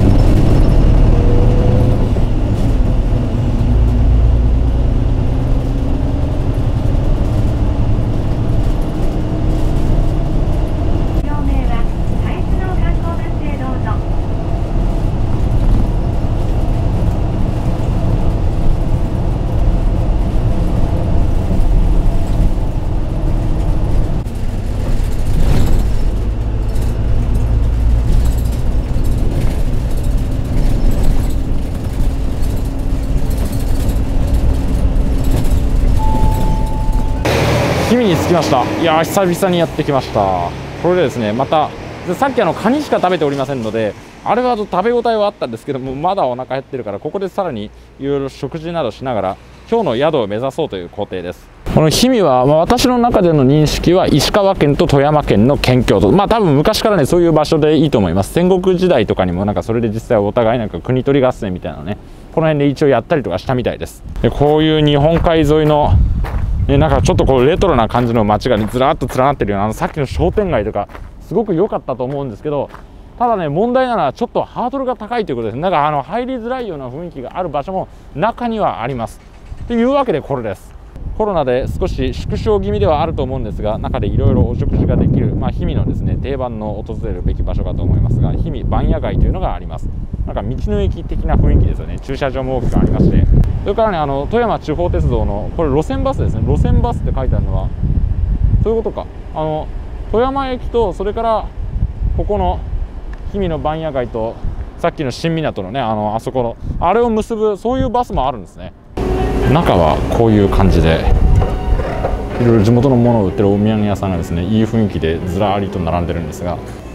氷見に着きました。いやー、久々にやってきました。これでですね、またさっきカニしか食べておりませんので、あれは食べ応えはあったんですけども、まだお腹減ってるから、ここでさらにいろいろ食事などしながら今日の宿を目指そうという工程です。この氷見は、私の中での認識は石川県と富山県の県境と、多分昔からねそういう場所でいいと思います。戦国時代とかにもそれで実際お互い国取り合戦みたいなね、この辺で一応やったりとかしたみたいです。でこういう日本海沿いのちょっとレトロな感じの街がずらっと連なってるような、さっきの商店街とかすごく良かったと思うんですけど、ただね問題なのはちょっとハードルが高いということです。入りづらいような雰囲気がある場所も中にはあります。というわけでこれです。コロナで少し縮小気味ではあると思うんですが、中でいろいろお食事ができる、氷見のですね定番の訪れるべき場所かと思いますが、氷見番屋街というのがあります。道の駅的な雰囲気ですよね。駐車場も大きくありまして、それからね富山地方鉄道のこれ路線バスですね。路線バスって書いてあるのはそういうことか。富山駅と、それからここの氷見の番屋街と、さっきの新湊のねあそこのあれを結ぶ、そういうバスもあるんですね。中はこういう感じで、いろいろ地元のものを売ってるお土産屋さんがですね、いい雰囲気でずらりと並んでるんですが、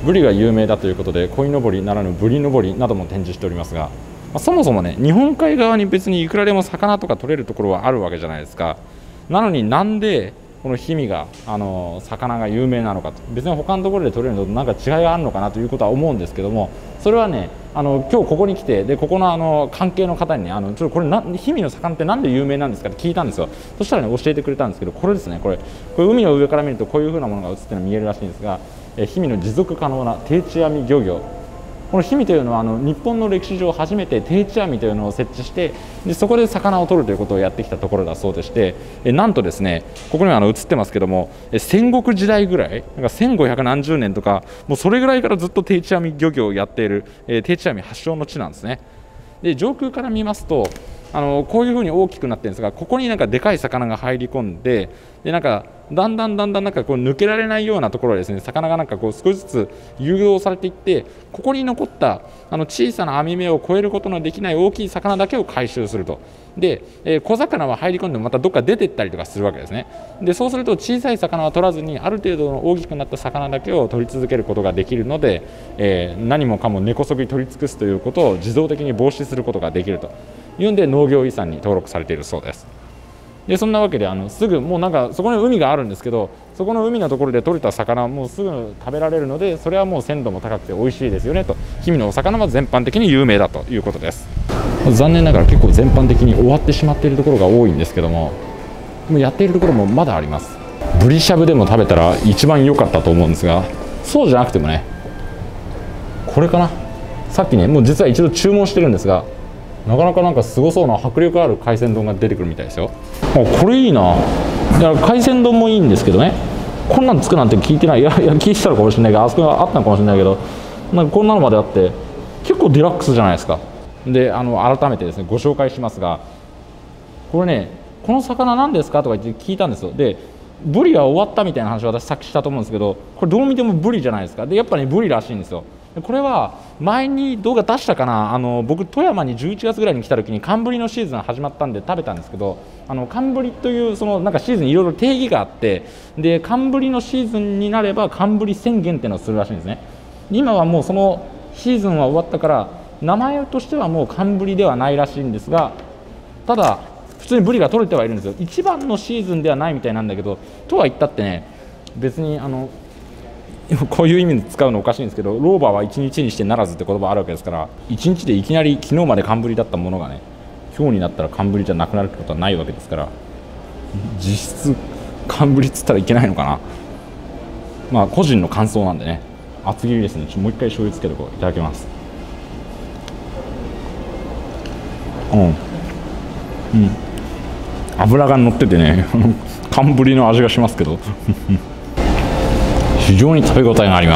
ブリが有名だということで鯉のぼりならぬブリのぼりなども展示しておりますが、そもそもね日本海側に別にいくらでも魚とか取れるところはあるわけじゃないですか。なのになんでこの氷見が魚が有名なのかと、別に他のところで取れるのと何か違いがあるのかなということは思うんですけども、それはね今日ここに来て、でここの関係の方にねちょっとこれ氷見の魚ってなんで有名なんですかって聞いたんですよ。そしたらね教えてくれたんですけど、これですね、これ海の上から見るとこういう風なものが映ってるのが見えるらしいんですが、氷見の持続可能な定置網漁業、この氷見というのは日本の歴史上初めて定置網というのを設置して、でそこで魚を取るということをやってきたところだそうでして、なんとですねここには映ってますけども、戦国時代ぐらいなんか1500何十年とか、もうそれぐらいからずっと定置網漁業をやっている、定置網発祥の地なんですね。で上空から見ますとこういうふうに大きくなってるんですが、ここになんかでかい魚が入り込んで、でなんかだんだんなんかこう抜けられないようなところでですね、魚がなんかこう少しずつ誘導されていって、ここに残った小さな網目を越えることのできない大きい魚だけを回収すると。で、小魚は入り込んでもまたどっか出てったりとかするわけですね。でそうすると小さい魚は取らずに、ある程度の大きくなった魚だけを取り続けることができるので、何もかも根こそぎ取り尽くすということを自動的に防止することができるというんで、農業遺産に登録されているそうです。でそんなわけですぐもうなんかそこに海があるんですけど、そこの海のところで取れた魚はもうすぐ食べられるので、それはもう鮮度も高くて美味しいですよねと、氷見のお魚は全般的に有名だということです。残念ながら結構全般的に終わってしまっているところが多いんですけども、でもやっているところもまだあります。ブリしゃぶでも食べたら一番良かったと思うんですが、そうじゃなくてもね、これかな、さっきねもう実は一度注文してるんですが、なかなかなんかすごそうな迫力ある海鮮丼が出てくるみたいですよ。これいいな。だから海鮮丼もいいんですけどね、こんなのつくなんて聞いてない、いや聞いてたのかもしれないけど、あそこがあったのかもしれないけど、なんかこんなのまであって結構デラックスじゃないですか。で改めてですねご紹介しますが、これねこの魚何ですかとか言って聞いたんですよ。でブリは終わったみたいな話を私さっきしたと思うんですけど、これどう見てもブリじゃないですか。でやっぱり、ね、ブリらしいんですよ。これは前に動画出したかな、僕富山に11月ぐらいに来た時に寒ブリのシーズン始まったんで食べたんですけど、寒ブリというそのなんかシーズンいろいろ定義があって、で寒ブリのシーズンになれば寒ブリ宣言っていうのをするらしいんですね。今はもうそのシーズンは終わったから名前としてはもう寒ブリではないらしいんですが、ただ普通にブリが取れてはいるんですよ。一番のシーズンではないみたいなんだけど、とは言ったってね別にこういう意味で使うのおかしいんですけど、老婆は1日にしてならずって言葉あるわけですから、1日でいきなり昨日まで寒ブリだったものがね今日になったら寒ブリじゃなくなるってことはないわけですから、実質寒ブリっつったらいけないのかな。まあ個人の感想なんでね、厚切りですね。もう一回醤油つけていただきます。脂が乗っててね寒ブリの味がしますけど非常に食べ応えがあります。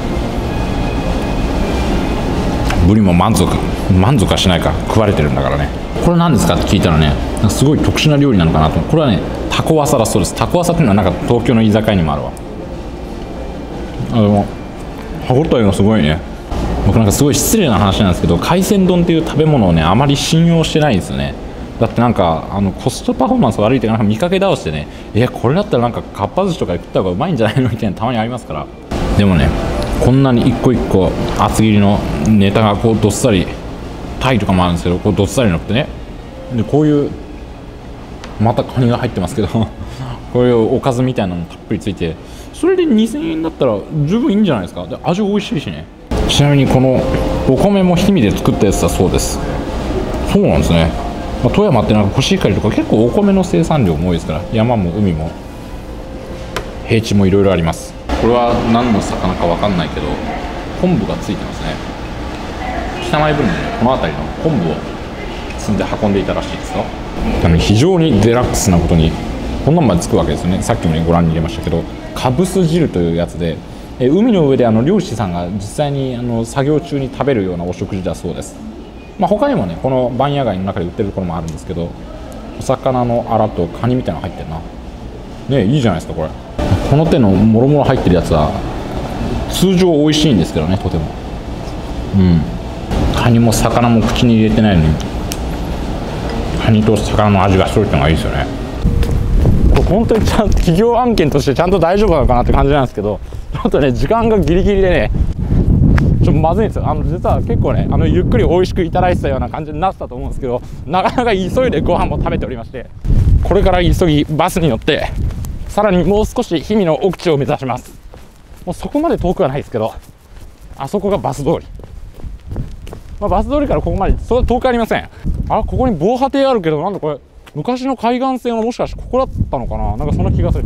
ブリも満足はしないか、食われてるんだからね。これ何ですかって聞いたらね、すごい特殊な料理なのかなと。これはねタコワサだそうです。タコワサっていうのはなんか東京の居酒屋にもあるわ。でも歯応えがすごいね。僕なんかすごい失礼な話なんですけど、海鮮丼っていう食べ物をねあまり信用してないんですよね。だってなんかコストパフォーマンス悪いってなんか見かけ倒してね、これだったらなんかかっぱ寿司とかで食った方がうまいんじゃないのみたいなたまにありますから。でもねこんなに一個一個厚切りのネタがこうどっさり、タイとかもあるんですけどこうどっさりのってね、でこういうまたカニが入ってますけどこういうおかずみたいなのたっぷりついて、それで2000円だったら十分いいんじゃないですか。で味美味しいしね。ちなみにこのお米も氷見で作ったやつだそうです。そうなんですね。富山ってなんかコシヒカリとか結構お米の生産量も多いですから、山も海も平地もいろいろあります。これは何の魚か分かんないけど昆布がついてますね。北前船でこの辺りの昆布を積んで運んでいたらしいですよ。非常にデラックスなことにこんなんまでつくわけですよね。さっきもねご覧に入れましたけど、かぶす汁というやつで、海の上で漁師さんが実際に作業中に食べるようなお食事だそうです。他にもねこの番屋街の中で売ってるところもあるんですけど、お魚のアラとカニみたいなの入ってるなね。いいじゃないですかこれ。この手のもろもろ入ってるやつは通常美味しいんですけどね、とても。カニも魚も口に入れてないのにカニと魚の味がするってのがいいですよね。これ本当にちゃんと企業案件としてちゃんと大丈夫なのかなって感じなんですけど、 ちょっとね時間がギリギリでねちょっとまずいんですよ。実は結構ねゆっくり美味しくいただいてたような感じになってたと思うんですけど、なかなか急いでご飯も食べておりまして、これから急ぎバスに乗ってさらにもう少し氷見の奥地を目指します。もうそこまで遠くはないですけど、あそこがバス通り、バス通りからここまでそれは遠くありません。ここに防波堤あるけど、なんだこれ昔の海岸線はもしかしてここだったのかな、なんかそんな気がする。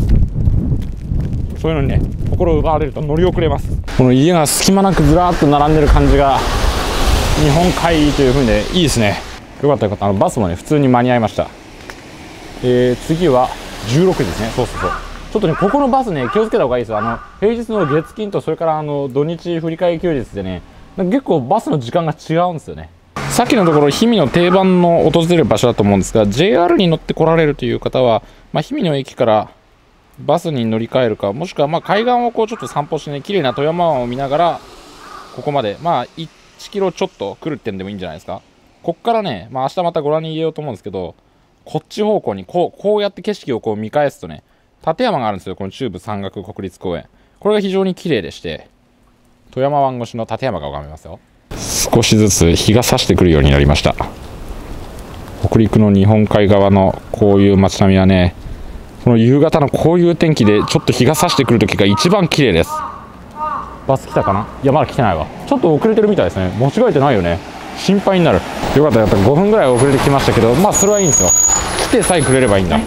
そういうのにね心奪われると乗り遅れます。この家が隙間なくずらーっと並んでる感じが日本海という風でいいですね。よかったよかった。バスもね普通に間に合いました。次は16時ですね。そうちょっとねここのバスね気をつけた方がいいですよ。平日の月金とそれから土日振り替え休日でね結構バスの時間が違うんですよね。さっきのところ氷見の定番の訪れる場所だと思うんですが、 JR に乗って来られるという方は、氷見の駅からバスに乗り換えるか、もしくは海岸をこうちょっと散歩してね綺麗な富山湾を見ながらここまで1キロちょっと来るってんでもいいんじゃないですか。こっからね、明日またご覧に入れようと思うんですけど、こっち方向にこうやって景色をこう見返すとね、立山があるんですよ。この中部山岳国立公園、これが非常に綺麗でして、富山湾越しの立山が拝めますよ。少しずつ日が差してくるようになりました。北陸の日本海側のこういう街並みはね、この夕方のこういう天気でちょっと日が差してくる時が一番綺麗です。バス来たかな。いやまだ来てないわ。ちょっと遅れてるみたいですね。間違えてないよね。心配になる。よかったよかった。5分ぐらい遅れてきましたけど、それはいいんですよ。来てさえくれればいいんだ。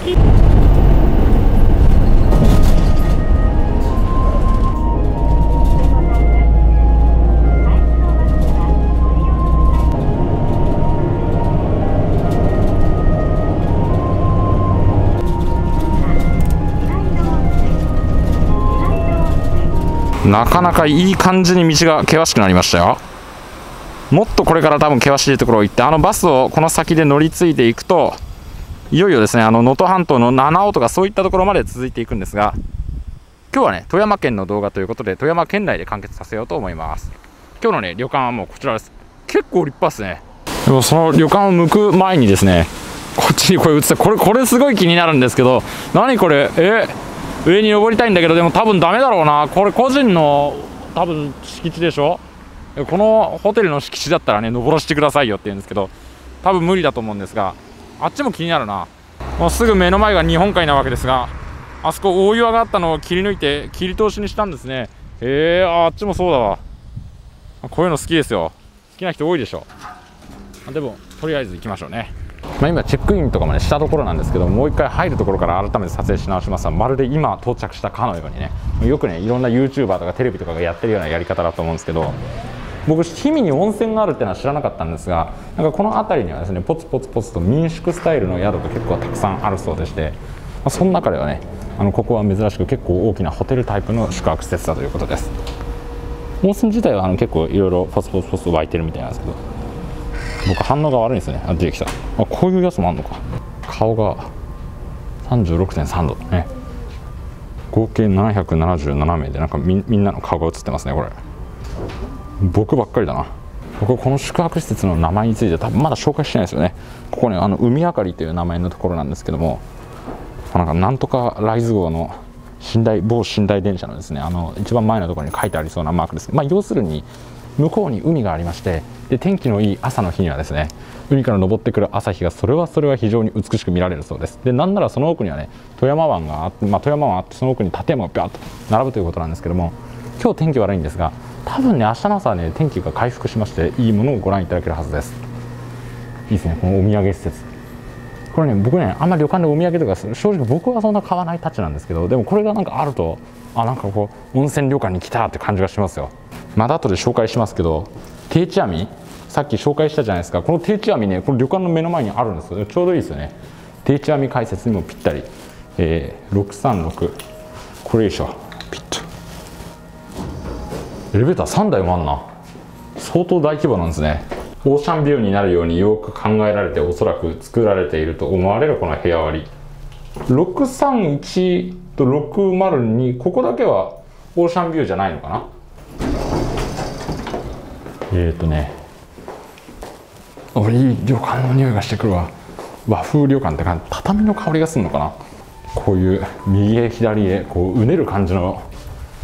なかなかいい感じに道が険しくなりましたよ。もっとこれから多分険しいところを行って、バスをこの先で乗り継いでいくと、いよいよですね能登半島の七尾とかそういったところまで続いていくんですが、今日はね富山県の動画ということで富山県内で完結させようと思います。今日のね旅館はもうこちらです。結構立派ですね。でもその旅館を向く前にですね、こっちにこれ映って、これすごい気になるんですけど、何これ、上に登りたいんだけど、でも多分ダメだろうな。これ個人の多分敷地でしょ。このホテルの敷地だったらね登らせてくださいよって言うんですけど、多分無理だと思うんですが、あっちも気になるな。もうすぐ目の前が日本海なわけですが、あそこ大岩があったのを切り抜いて切り通しにしたんですね。あっちもそうだわ。こういうの好きですよ。好きな人多いでしょ。でもとりあえず行きましょうね。今チェックインとかもねしたところなんですけど、もう一回入るところから改めて撮影し直します。まるで今到着したかのようにね、よくねいろんな YouTuber とかテレビとかがやってるようなやり方だと思うんですけど、僕氷見に温泉があるっていうのは知らなかったんですが、なんかこの辺りにはですねポツポツポツと民宿スタイルの宿が結構たくさんあるそうでして、その中ではねここは珍しく結構大きなホテルタイプの宿泊施設だということです。温泉自体は結構いろいろポツポツポツと湧いてるみたいなんですけど、僕反応が悪いんですね。出てきた。こういうやつもあるのか。顔が 36.3 度ね。合計777名でなんかみんなの顔が映ってますね。これ僕ばっかりだな。僕この宿泊施設の名前について多分まだ紹介してないですよね。ここね海あかりという名前のところなんですけども、なんとかライズ号の某寝台電車のですね一番前のところに書いてありそうなマークです。要するに向こうに海がありまして、で天気のいい朝の日にはですね海から昇ってくる朝日がそれは非常に美しく見られるそうです。でなんならその奥にはね富山湾があって、富山湾あって、その奥に立山がビャーッと並ぶということなんですけども、今日天気悪いんですが、多分ね明日の朝はね天気が回復しましていいものをご覧いただけるはずです。いいですねこのお土産施設。これね僕ねあんまり旅館でお土産とか正直僕はそんな買わないタッチなんですけど、でもこれがなんかあるとなんかこう温泉旅館に来たって感じがしますよ。まだ後で紹介しますけど、定置網さっき紹介したじゃないですか。この定置網ねこの旅館の目の前にあるんですよ。ちょうどいいですよね。定置網解説にもぴったり。636これいいでしょ。ピッとエレベーター3台もあんな。相当大規模なんですね。オーシャンビューになるようによく考えられて、おそらく作られていると思われるこの部屋割り631と602、ここだけはオーシャンビューじゃないのかな。いい旅館の匂いがしてくるわ。和風旅館って感じ。畳の香りがするのかな。こういう右へ左へこううねる感じの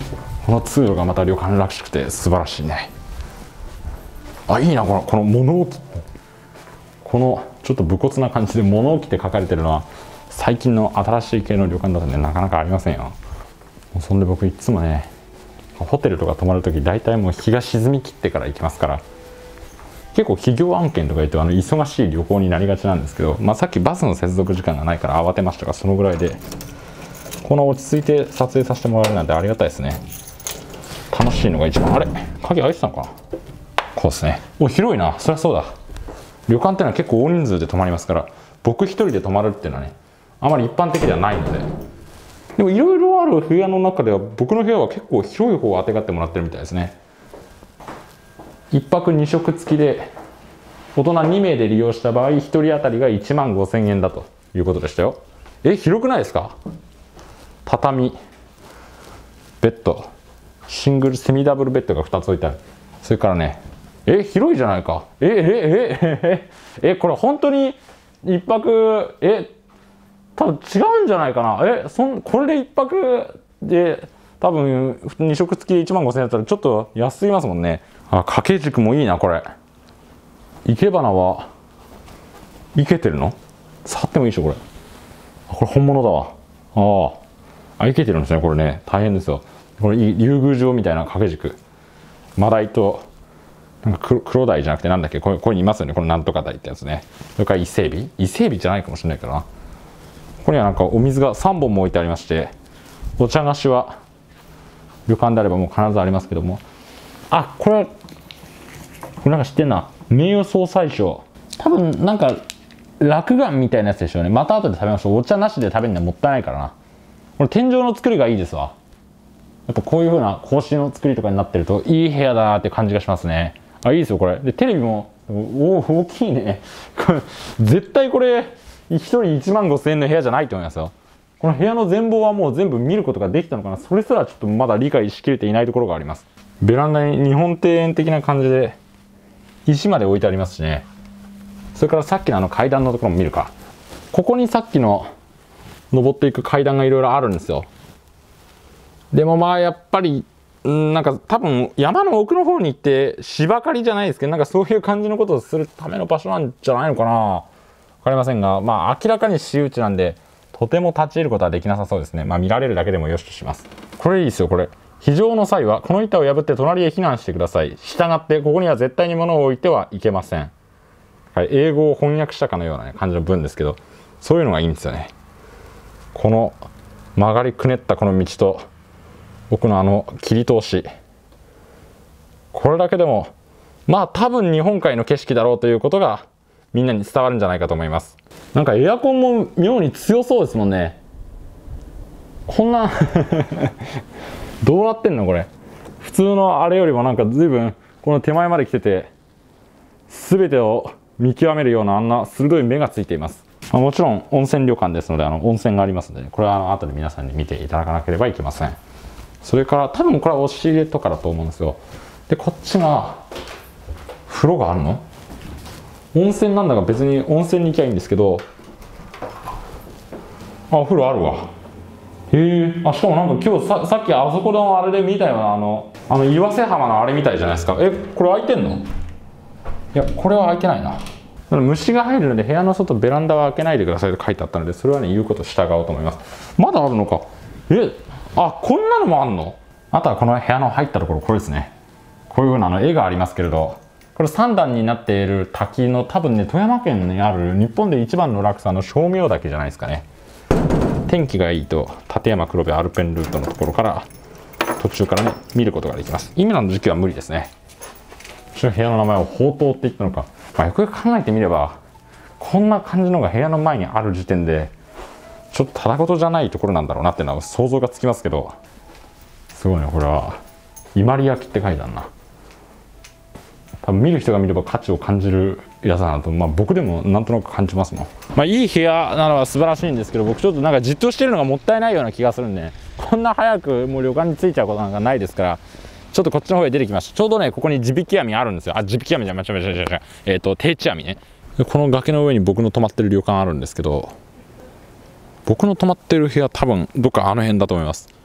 この通路がまた旅館らしくて素晴らしいね。あ、いいな、この物置、このちょっと武骨な感じで物置って書かれてるのは最近の新しい系の旅館だとね、なかなかありませんよ。そんで僕いつもね、ホテルとか泊まるとき大体もう日が沈みきってから行きますから、結構企業案件とか言って忙しい旅行になりがちなんですけど、さっきバスの接続時間がないから慌てましたが、そのぐらいでこの落ち着いて撮影させてもらえるなんてありがたいですね。楽しいのが一番。あれ、鍵開いてたのかな。こうですね。お、広いな。そりゃそうだ。旅館っていうのは結構大人数で泊まりますから、僕一人で泊まるっていうのはね、あまり一般的ではないので。でもいろいろある部屋の中では僕の部屋は結構広い方をあてがってもらってるみたいですね。1泊2食付きで大人2名で利用した場合、1人当たりが1万5000円だということでしたよ。広くないですか。畳、ベッド、シングルセミダブルベッドが2つ置いてある。それからね、広いじゃないか。これ本当に1泊多分違うんじゃないかな。これで1泊で多分2食付きで1万5000円だったらちょっと安すぎますもんね。掛け軸もいいな。これ生け花は生けてるの？触ってもいいでしょこれ。これ本物だわ。生けてるんですね。これね、大変ですよ。これ竜宮城みたいな掛け軸、マダイとなんか黒鯛じゃなくてなんだっけ、これにいますよね。このなんとか鯛ってやつね。それから伊勢海老じゃないかもしれないけどな。ここにはなんかお水が3本も置いてありまして、お茶菓子は旅館であればもう必ずありますけども、これなんか知ってんな。名誉総裁賞、多分なんか落雁みたいなやつでしょうね。また後で食べましょう。お茶なしで食べるのはもったいないからな。これ天井の作りがいいですわ。やっぱこういう風な格子の作りとかになってるといい部屋だなって感じがしますね。いいですよこれ。でテレビも大きいね。これ絶対これ1人1万5000円の部屋じゃないと思いますよ。この部屋の全貌はもう全部見ることができたのかな。それすらちょっとまだ理解しきれていないところがあります。ベランダに日本庭園的な感じで石まで置いてありますしね。それからさっきの階段のところも見るか。ここにさっきの登っていく階段がいろいろあるんですよ。でもやっぱりなんか多分山の奥の方に行って芝刈りじゃないですけど、なんかそういう感じのことをするための場所なんじゃないのかな。分かりませんが、明らかに私有地なんでとても立ち入ることはできなさそうですね。見られるだけでもよしとします。これいいですよ。これ非常の際はこの板を破って隣へ避難してください。したがってここには絶対に物を置いてはいけません。英語を翻訳したかのような、感じの文ですけど、そういうのがいいんですよね。この曲がりくねったこの道と奥の切り通し、これだけでも多分日本海の景色だろうということがみんなに伝わるんじゃないかと思います。なんかエアコンも妙に強そうですもんね。こんなどうなってんのこれ。普通のあれよりもなんか随分この手前まで来てて、全てを見極めるようなあんな鋭い目がついています。もちろん温泉旅館ですので温泉がありますので、これは後で皆さんに見ていただかなければいけません。それから多分これは押し入れとかだと思うんですよ。でこっちが風呂があるの。温泉なんだか別に温泉に行きゃいいんですけど、お風呂あるわ。しかもなんか今日さっきあそこのあれで見たような岩瀬浜のあれみたいじゃないですか。これ開いてんの？いやこれは開いてないな。虫が入るので部屋の外ベランダは開けないでくださいと書いてあったので、それはね言うこと従おうと思います。まだあるのか。こんなのもあんの。あとはこの部屋の入ったところ、これですね。こういうふうな絵がありますけれど、これ3段になっている滝の多分ね、富山県にある日本で一番の落差の称名岳じゃないですかね。天気がいいと立山黒部アルペンルートのところから途中からね見ることができます。今の時期は無理ですね。部屋の名前を宝塔って言ったのか、よくよく考えてみればこんな感じのが部屋の前にある時点でちょっとただごとじゃないところなんだろうなっていうのは想像がつきますけど、すごいね。これは伊万里焼って書いてあるな。多分見る人が見れば価値を感じるやつだなと、僕でもなんとなく感じますもん。いい部屋なのは素晴らしいんですけど、僕ちょっとなんかじっとしてるのがもったいないような気がするんで、こんな早くもう旅館に着いちゃうことなんかないですから、ちょっとこっちの方へ出てきました。ちょうどねここに地引き網あるんですよ。地引き網じゃ定置網ね。この崖の上に僕の泊まってる旅館あるんですけど、僕の泊まってる部屋多分どっかあの辺だと思います。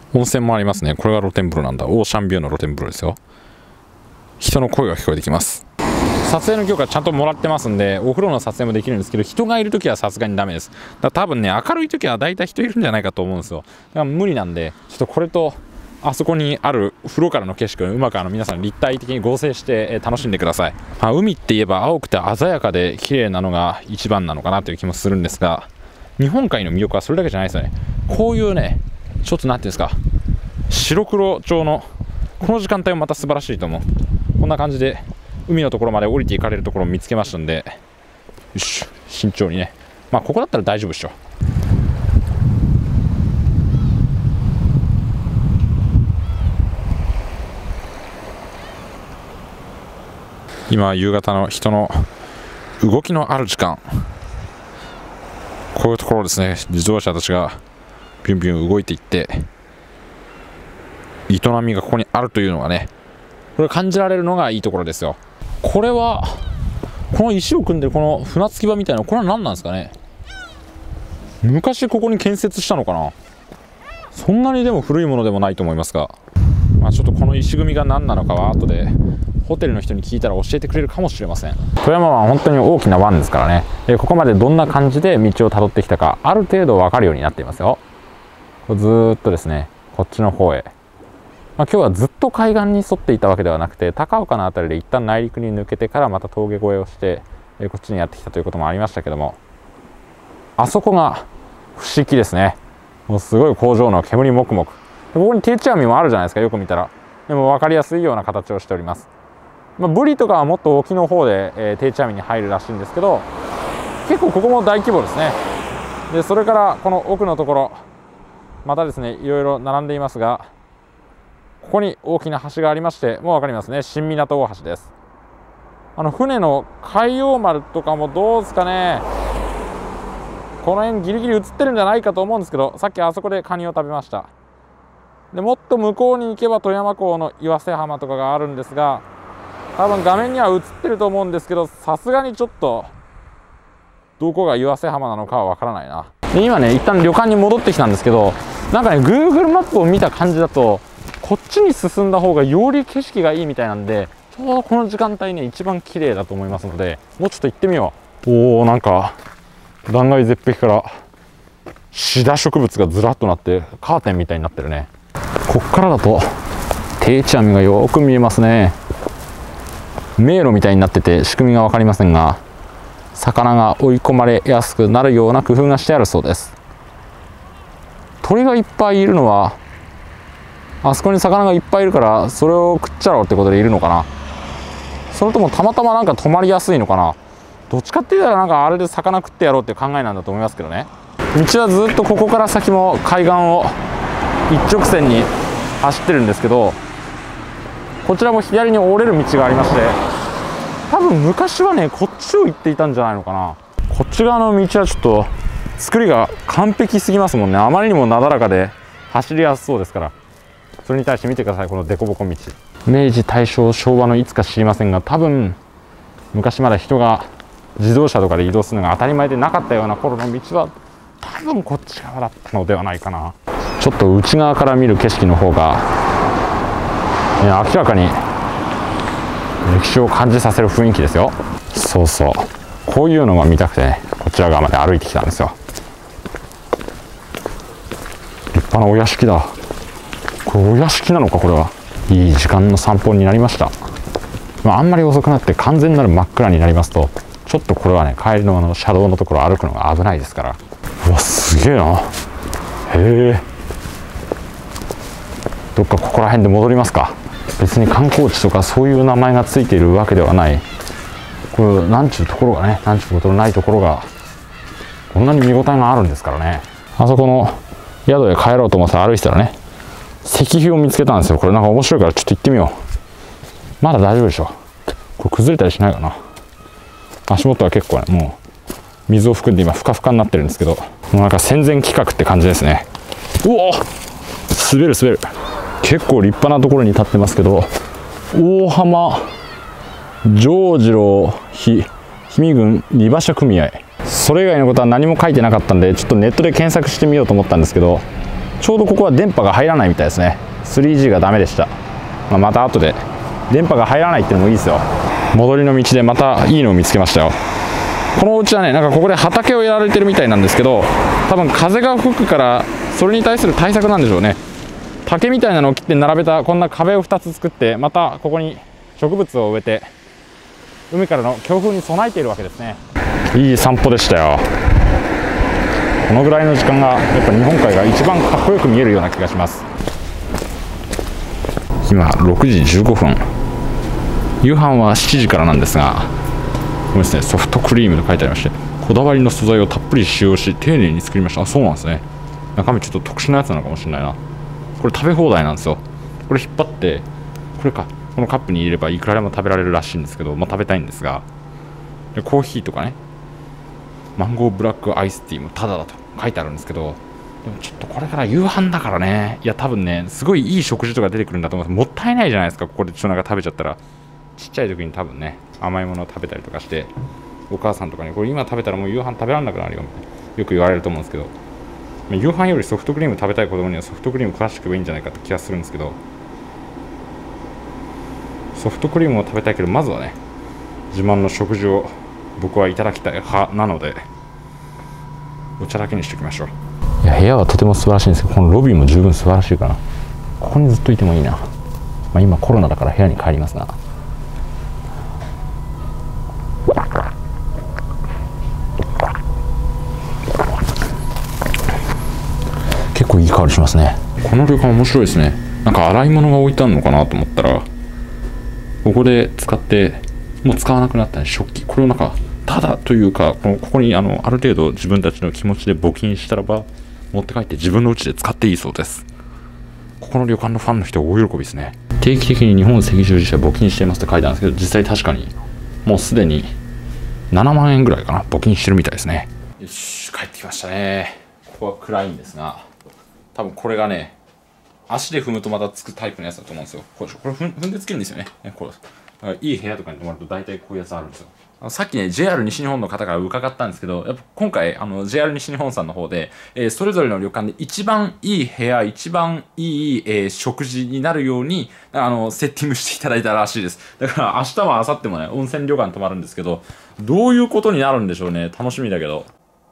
温泉もありますね。これが露天風呂なんだ。オーシャンビューの露天風呂ですよ。人の声が聞こえてきます。撮影の許可ちゃんともらってますんで、お風呂の撮影もできるんですけど、人がいるときはさすがにダメです。だから多分ね、明るいときはだいたい人いるんじゃないかと思うんですよ。だから無理なんで、ちょっとこれとあそこにある風呂からの景色をうまく皆さん立体的に合成して楽しんでください。海って言えば青くて鮮やかで綺麗なのが一番なのかなという気もするんですが、日本海の魅力はそれだけじゃないですよね。こういうね、ちょっとなんていうんですか、白黒調のこの時間帯もまた素晴らしいと思う。こんな感じで海のところまで降りていかれるところを見つけましたんで、よし、慎重にね。ここだったら大丈夫でしょ。今夕方の人の動きのある時間、こういうところですね。自動車たちがビュンビュン動いていって営みがここにあるというのがね、これ感じられるのがいいところですよ。これはこの石を組んでるこの船着き場みたいな、これは何なんですかね。昔ここに建設したのかな。そんなにでも古いものでもないと思いますが、ちょっとこの石組みが何なのかは後でホテルの人に聞いたら教えてくれるかもしれません。富山湾は本当に大きな湾ですからね、ここまでどんな感じで道をたどってきたかある程度分かるようになっていますよ。ずーっとですね、こっちの方へ、今日はずっと海岸に沿っていたわけではなくて、高岡の辺りで一旦内陸に抜けてからまた峠越えをしてこっちにやってきたということもありましたけども、あそこが不思議ですね。もうすごい工場の煙もくもく、ここに定置網もあるじゃないですか、よく見たら。でも分かりやすいような形をしております。ブリとかはもっと沖の方で、定置網に入るらしいんですけど、結構ここも大規模ですね。でそれからこの奥のところまたですね、いろいろ並んでいますが、ここに大きな橋がありまして、もう分かりますね、新湊大橋です。船の海洋丸とかもどうですかね、この辺ギリギリ映ってるんじゃないかと思うんですけど、さっきあそこでカニを食べました。でもっと向こうに行けば富山港の岩瀬浜とかがあるんですが、多分画面には映ってると思うんですけど、さすがにちょっとどこが岩瀬浜なのかはわからないな。で今ね、一旦旅館に戻ってきたんですけど、なんかね Google マップを見た感じだとこっちに進んだ方がより景色がいいみたいなんで、ちょうどこの時間帯ね一番綺麗だと思いますので、もうちょっと行ってみよう。おお、なんか断崖絶壁からシダ植物がずらっとなってカーテンみたいになってるね。こっからだと定置網がよく見えますね。迷路みたいになってて仕組みが分かりませんが、魚が追い込まれやすくなるような工夫がしてあるそうです。鳥がいっぱいいるのはあそこに魚がいっぱいいるからそれを食っちゃろうってことでいるのかな、それともたまたまなんか止まりやすいのかな。どっちかって言ったらなんかあれで魚食ってやろうっていう考えなんだと思いますけどね。道はずっとここから先も海岸を一直線に走ってるんですけど、こちらも左に折れる道がありまして、多分昔はねこっちを行っていたんじゃないのかな。こっち側の道はちょっと作りが完璧すぎますもんね。あまりにもなだらかで走りやすそうですから。それに対して見てください、この凸凹道。明治大正昭和のいつか知りませんが、多分昔まだ人が自動車とかで移動するのが当たり前でなかったような頃の道は多分こっち側だったのではないかな。ちょっと内側から見る景色の方が、明らかに歴史を感じさせる雰囲気ですよ。そうそう、こういうのが見たくてね、こちら側まで歩いてきたんですよ。立派なお屋敷だ。これお屋敷なのか。これはいい時間の散歩になりました。あんまり遅くなって完全なる真っ暗になりますと、ちょっとこれはね帰りの車道のところを歩くのが危ないですから。うわ、すげえな。へえ、どっかここら辺で戻りますか。別に観光地とかそういう名前がついているわけではない。これなんちゅうところがね、なんちゅうことのないところがこんなに見応えがあるんですからね。あそこの宿へ帰ろうと思って歩いてたらね、石碑を見つけたんですよ。これなんか面白いからちょっと行ってみよう。まだ大丈夫でしょ。これ崩れたりしないかな。足元は結構ねもう水を含んで今ふかふかになってるんですけど、もうなんか戦前企画って感じですね。うお、滑る滑る。結構立派なところに立ってますけど、大浜丈次郎氷見郡利馬車組合、それ以外のことは何も書いてなかったんで、ちょっとネットで検索してみようと思ったんですけど、 ちょうどここは電波が入らないみたいですね。 3G がダメでした。また後で電波が入らないっていうのもいいですよ。戻りの道でまたいいのを見つけましたよ。このお家はね、なんかここで畑をやられてるみたいなんですけど、多分風が吹くからそれに対する対策なんでしょうね。竹みたいなのを切って並べたこんな壁を2つ作って、またここに植物を植えて海からの強風に備えているわけですね。いい散歩でしたよ。このぐらいの時間がやっぱ日本海が一番かっこよく見えるような気がします。今6時15分、夕飯は7時からなんですが、これですね、ソフトクリームと書いてありまして、こだわりの素材をたっぷり使用し丁寧に作りました。あ、そうなんですね。中身ちょっと特殊なやつなのかもしれないな。これ食べ放題なんですよ。これ引っ張ってこのカップに入れればいくらでも食べられるらしいんですけど、食べたいんですが、でコーヒーとかね、マンゴーブラックアイスティーもタダだと書いてあるんですけど、でもちょっとこれから夕飯だからね、いや多分ね、すごいいい食事とか出てくるんだと思います。もったいないじゃないですか、ここでちょっとなんか食べちゃったら。ちっちゃい時に多分ね、甘いものを食べたりとかして、お母さんとかにこれ今食べたらもう夕飯食べられなくなるよってよく言われると思うんですけど、夕飯よりソフトクリーム食べたい子供にはソフトクリーム食わしておけばいいんじゃないかって気がするんですけど、ソフトクリームを食べたいけど、まずはね、自慢の食事を僕はいただきたい派なので、お茶だけにしておきましょう。いや、部屋はとても素晴らしいんですけど、このロビーも十分素晴らしいかな。ここにずっといてもいいな。今コロナだから部屋に帰りますが、結構いい香りしますね。この旅館面白いですね。なんか洗い物が置いてあるのかなと思ったら、ここで使ってもう使わなくなった食器、これをなんかただというか、ここにある程度自分たちの気持ちで募金したらば持って帰って自分の家で使っていいそうです。ここの旅館のファンの人は大喜びですね。定期的に日本赤十字社募金していますって書いてあるんですけど、実際確かにもうすでに7万円ぐらいかな、募金してるみたいですね。よし、帰ってきましたね。ここは暗いんですが、多分これがね、足で踏むとまたつくタイプのやつだと思うんですよ。これ踏んでつけるんですよね。これいい部屋とかに泊まると大体こういうやつあるんですよ。さっきね JR 西日本の方から伺ったんですけど、やっぱ今回JR 西日本さんの方で、それぞれの旅館で一番いい部屋、一番いい、食事になるようにセッティングしていただいたらしいです。だから明日も明後日もね、温泉旅館泊まるんですけど、どういうことになるんでしょうね。楽しみだけど。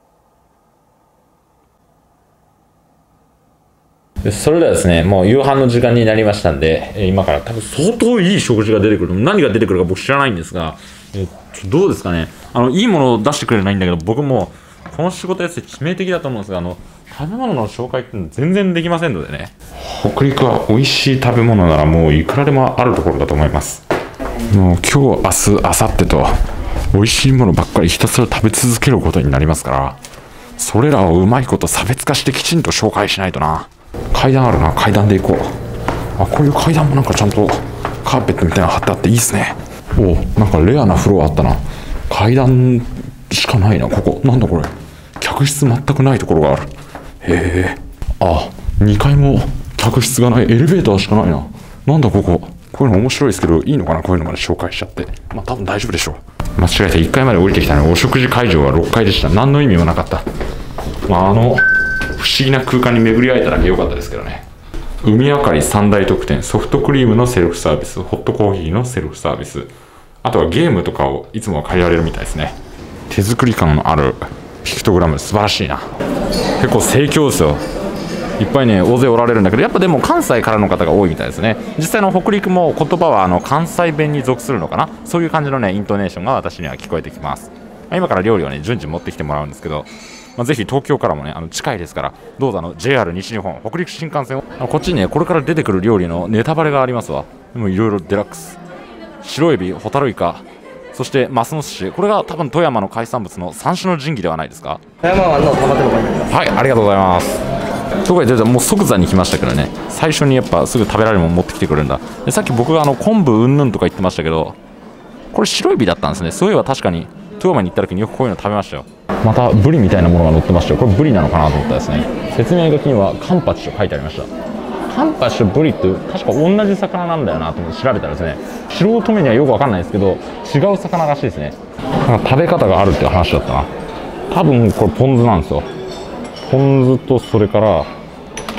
それではですね、もう夕飯の時間になりましたんで、今から多分相当いい食事が出てくる。何が出てくるか僕知らないんですが、どうですかね。いいものを出してくれないんだけど、僕もこの仕事やって致命的だと思うんですが、食べ物の紹介って全然できませんのでね。北陸は美味しい食べ物ならもういくらでもあるところだと思います。もう今日、明日、明後日と美味しいものばっかりひたすら食べ続けることになりますから、それらをうまいこと差別化してきちんと紹介しないとな。階段あるな、階段で行こう。こういう階段もなんかちゃんとカーペットみたいなの貼ってあっていいですね。なんかレアなフロアあったな。階段しかないな、ここ。なんだこれ。客室全くないところがある。へえ。2階も客室がない。エレベーターしかないな。なんだここ。こういうの面白いですけど、いいのかな、こういうのまで紹介しちゃって。多分大丈夫でしょう。間違えて1階まで降りてきたのに、お食事会場は6階でした。何の意味もなかった。不思議な空間に巡り会えただけ良かったですけどね。海あかり3大特典、ソフトクリームのセルフサービス、ホットコーヒーのセルフサービス、あとはゲームとかをいつも借りられるみたいですね。手作り感のあるピクトグラム、素晴らしいな。結構盛況ですよ。いっぱいね、大勢おられるんだけど、やっぱでも関西からの方が多いみたいですね。実際の北陸も言葉は関西弁に属するのかな。そういう感じのね、イントネーションが私には聞こえてきます。今から料理をね、順次持ってきてもらうんですけど、ぜひ東京からもね、近いですから、どうぞJR 西日本、北陸新幹線を、こっちにね、これから出てくる料理のネタバレがありますわ。でもいろいろデラックス。白エビ、ホタルイカ、そしてマスの寿司、これが多分富山の海産物の三種の神器ではないですか。 富山湾の玉手箱になります。 はい、ありがとうございます。とか言ってもう即座に来ましたけどね、最初にやっぱすぐ食べられるもの持ってきてくれるんだ。でさっき僕が昆布うんぬんとか言ってましたけど、これ白エビだったんですね。そういえば確かに富山に行った時によくこういうの食べましたよ。またブリみたいなものが乗ってましたよ。これブリなのかなと思ったですね。説明書きにはカンパチと書いてありました。カンパチとブリって確か同じ魚なんだよなと思って調べたらですね、素人目にはよく分かんないですけど違う魚らしいですね。なんか食べ方があるっていう話だったな。多分これポン酢なんですよ。ポン酢とそれから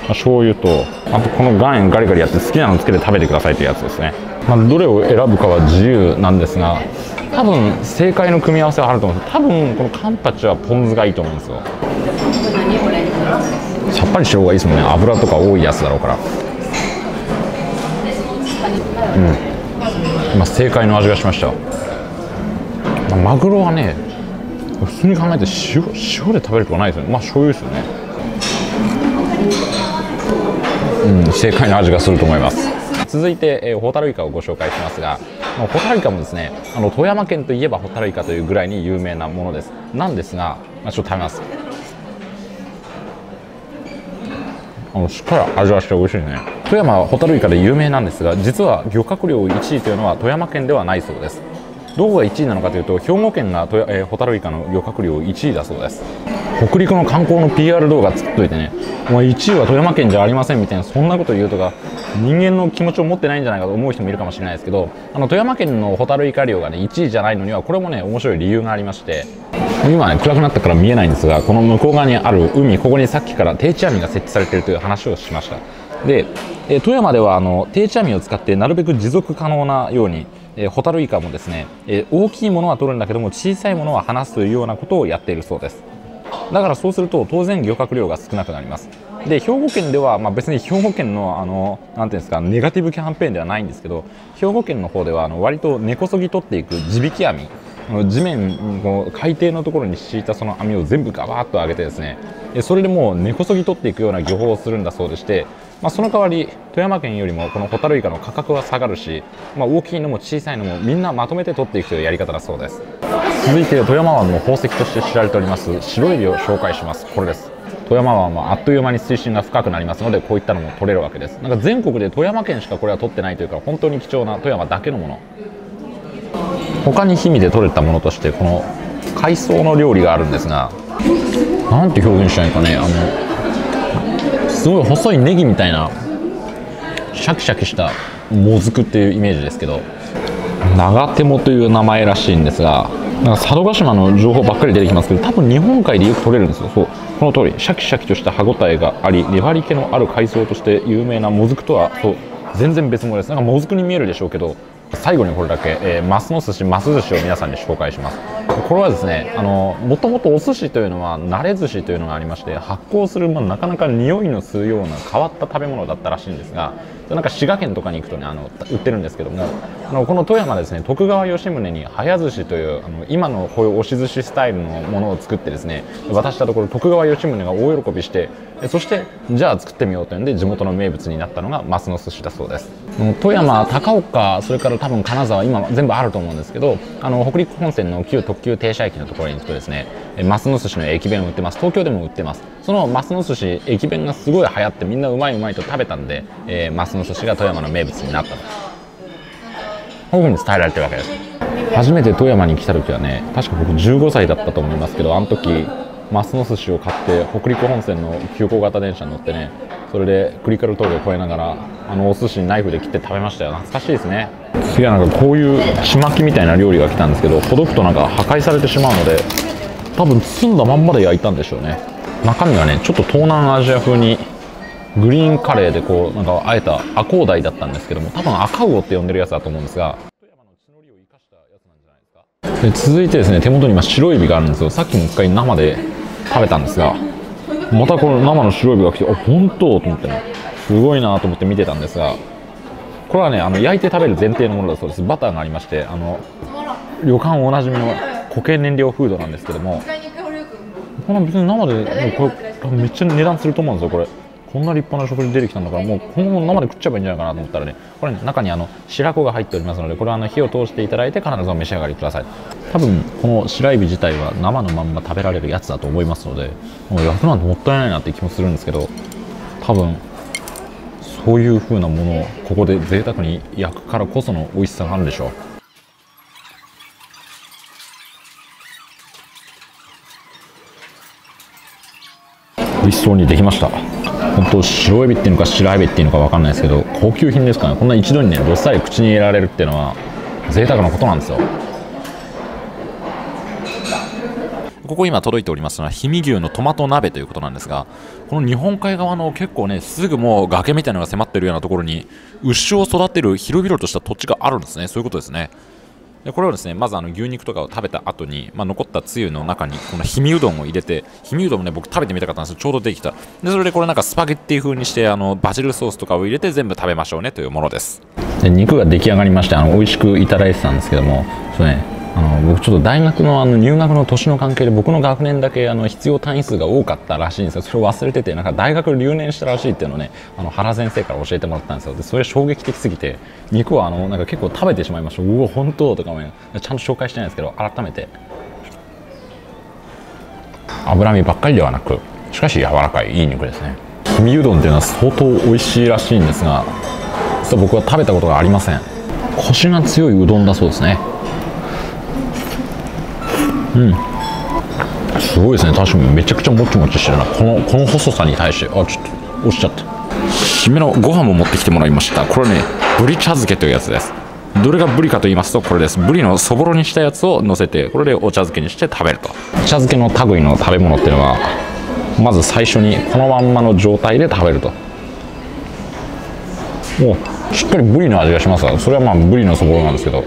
醤油と、あとこの岩塩ガリガリやって好きなのつけて食べてくださいというやつですね。どれを選ぶかは自由なんですが、多分正解の組み合わせはあると思うんです。多分このカンパチはポン酢がいいと思うんですよ。さっぱりした方がいいですもんね。油とか多いやつだろうから。今正解の味がしました。マグロはね、普通に考えて塩で食べるとかないですよね。醤油ですよね。正解の味がすると思います。続いて、ホタルイカをご紹介しますが、ホタルイカもですね、富山県といえばホタルイカというぐらいに有名なものです。なんですが、ちょっと食べます。しっかり味がして美味しいですね。富山はホタルイカで有名なんですが、実は漁獲量1位というのは富山県ではないそうです。どこが1位なのかというと、兵庫県がホタルイカの漁獲量1位だそうです。北陸の観光の PR 動画作っといてね、もう1位は富山県じゃありませんみたいな、そんなこと言うとか、人間の気持ちを持ってないんじゃないかと思う人もいるかもしれないですけど、富山県のホタルイカ漁がね1位じゃないのには、これもね面白い理由がありまして、今ね暗くなったから見えないんですが、この向こう側にある海、ここにさっきから定置網が設置されているという話をしました。で、富山では定置網を使ってなるべく持続可能なように、ホタルイカもですね、大きいものは取るんだけども小さいものは離すというようなことをやっているそうです。だからそうすると当然漁獲量が少なくなります。で、兵庫県では、別に兵庫県のなんていうんですか、ネガティブキャンペーンではないんですけど、兵庫県の方では割と根こそぎ取っていく地引き網、地面海底のところに敷いたその網を全部ガバッと上げてですね、それでもう根こそぎ取っていくような漁法をするんだそうでして、その代わり富山県よりもこのホタルイカの価格は下がるし、大きいのも小さいのもみんなまとめて取っていくというやり方だそうです。続いて富山湾の宝石として知られております白エビを紹介します。これです。富山湾はあっという間に水深が深くなりますので、こういったのも取れるわけです。なんか全国で富山県しかこれは取ってないというか、本当に貴重な富山だけのもの。他に氷見で取れたものとして、この海藻の料理があるんですが、なんて表現したらいいかね、すごい細いネギみたいなシャキシャキしたもずくっていうイメージですけど、長手もという名前らしいんですが、なんか佐渡島の情報ばっかり出てきますけど、多分日本海でよく取れるんですよ。そう、この通りシャキシャキとした歯ごたえがあり、粘り気のある海藻として有名なもずくとはそう全然別物です。なんかもずくに見えるでしょうけど、最後にこれだけ、マスの寿司、マス寿司を皆さんに紹介します。これはですね、もともとお寿司というのは慣れ寿司というのがありまして、発酵する、なかなか匂いの吸うような変わった食べ物だったらしいんですが、なんか滋賀県とかに行くとね売ってるんですけども、この富山ですね、徳川吉宗に早寿司という今のこういう押し寿司スタイルのものを作ってですね渡したところ、徳川吉宗が大喜びして、そしてじゃあ作ってみようというんで地元の名物になったのがマスの寿司だそうです。富山、高岡、それから多分金沢、今全部あると思うんですけど、北陸本線の旧特急停車駅のところに行くとですね、マスの寿司の駅弁を売ってます。東京でも売ってます。そのマスの寿司駅弁がすごい流行って、みんなうまいうまいと食べたんで、マスの寿司が富山の名物になったと、こういうふうに伝えられてるわけです。初めて富山に来た時はね、確か僕15歳だったと思いますけど、あの時マスの寿司を買って北陸本線の急行型電車に乗ってね、それでクリカル峠を越えながらお寿司にナイフで切って食べましたよ。懐かしいですね。次はなんかこういうちまきみたいな料理が来たんですけど、ほどくとなんか破壊されてしまうので、多分包んだまんまで焼いたんでしょうね。中身はねちょっと東南アジア風にグリーンカレーでこうなんかあえたアコウダイだったんですけども、多分アカウオって呼んでるやつだと思うんですが、富山の地の利を生かしたやつなんじゃないですか。で続いてですね、手元に今白エビがあるんですよ。さっきも一回生で食べたんですが、またこの生の白エビが来て、本当と思ってね、すごいなと思って見てたんですが、これはね焼いて食べる前提のものだそうです。バターがありまして、旅館おなじみの固形燃料フードなんですけども、この別に生でこれめっちゃ値段すると思うんですよ。こんな立派な食事出てきたんだから、もうこのまま生で食っちゃえばいいんじゃないかなと思ったらね、これ、ね、中に白子が入っておりますので、これは火を通していただいて必ずお召し上がりください。多分この白エビ自体は生のまんま食べられるやつだと思いますので、もう焼くなんてもったいないなって気もするんですけど、多分そういう風なものをここで贅沢に焼くからこその美味しさがあるんでしょう。美味しそうにできました。本当白エビっていうのか白エビっていうのか分かんないですけど、高級品ですからね。こんな一度にねどっさり口に入れられるっていうのは贅沢なことなんですよ。 ここ今届いておりますのは氷見牛のトマト鍋ということなんですが、この日本海側の結構ねすぐもう崖みたいなのが迫ってるようなところに牛を育てる広々とした土地があるんですね。そういうことですね。でこれをですねまず牛肉とかを食べた後に、残ったつゆの中にこの氷見うどんを入れて、氷見うどんもね僕食べてみたかったんですよ。ちょうどできた。でそれでこれなんかスパゲッティ風にしてバジルソースとかを入れて全部食べましょうねというものです。 で肉が出来上がりまして美味しくいただいてたんですけども、そうね、僕ちょっと大学の入学の年の関係で僕の学年だけ必要単位数が多かったらしいんですよ。それを忘れてて、なんか大学留年したらしいっていうのをね原先生から教えてもらったんですよ。でそれ衝撃的すぎて肉はなんか結構食べてしまいました。うお本当とかも、ね、ちゃんと紹介してないんですけど、改めて脂身ばっかりではなくしかし柔らかいいい肉ですね。氷見うどんっていうのは相当美味しいらしいんですが、実は僕は食べたことがありません。コシが強いうどんだそうですね。すごいですね。確かにめちゃくちゃもちもちしてるな。この細さに対してちょっと落ちちゃった。締めのご飯も持ってきてもらいました。これねぶり茶漬けというやつです。どれがぶりかと言いますとこれです。ぶりのそぼろにしたやつを乗せて、これでお茶漬けにして食べると。茶漬けの類の食べ物っていうのはまず最初にこのまんまの状態で食べると、もうしっかりぶりの味がしますが、それはぶりのそぼろなんですけど、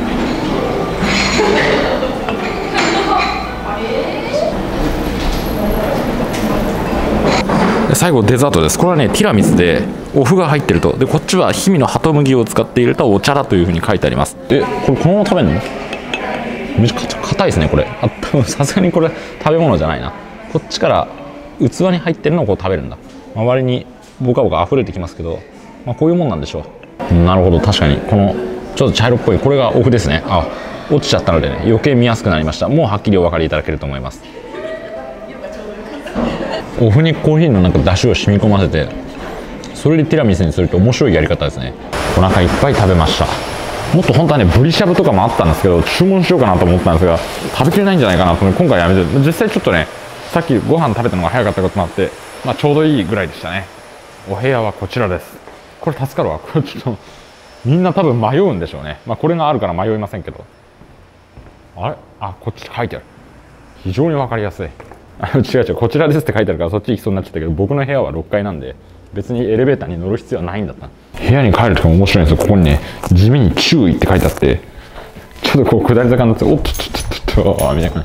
最後デザートです。これはねティラミスでお麩が入ってると。でこっちは氷見のハト麦を使って入れたお茶だというふうに書いてあります。これこのまま食べるの？めっちゃ硬いですねこれ。多分さすがにこれ食べ物じゃないな。こっちから器に入ってるのをこう食べるんだ。周りにボカボカ溢れてきますけど、こういうもんなんでしょう。なるほど、確かにこのちょっと茶色っぽいこれがお麩ですね。落ちちゃったのでね余計見やすくなりました。もうはっきりお分かりいただけると思います。お麩にコーヒーのなんか出汁を染み込ませて、それでティラミスにすると面白いやり方ですね。お腹いっぱい食べました。もっと本当はねブリしゃぶとかもあったんですけど、注文しようかなと思ったんですが食べきれないんじゃないかなと今回やめて、実際ちょっとねさっきご飯食べたのが早かったこともあって、ちょうどいいぐらいでしたね。お部屋はこちらです。これ助かるわ。これちょっとみんな多分迷うんでしょうね。これがあるから迷いませんけど、こっち書いてある。非常に分かりやすい。違うこちらですって書いてあるからそっち行きそうになっちゃったけど、僕の部屋は6階なんで別にエレベーターに乗る必要はないんだった。部屋に帰るときも面白いんですよ。ここにね地味に注意って書いてあって、ちょっとこう下り坂になっておっとみたいな。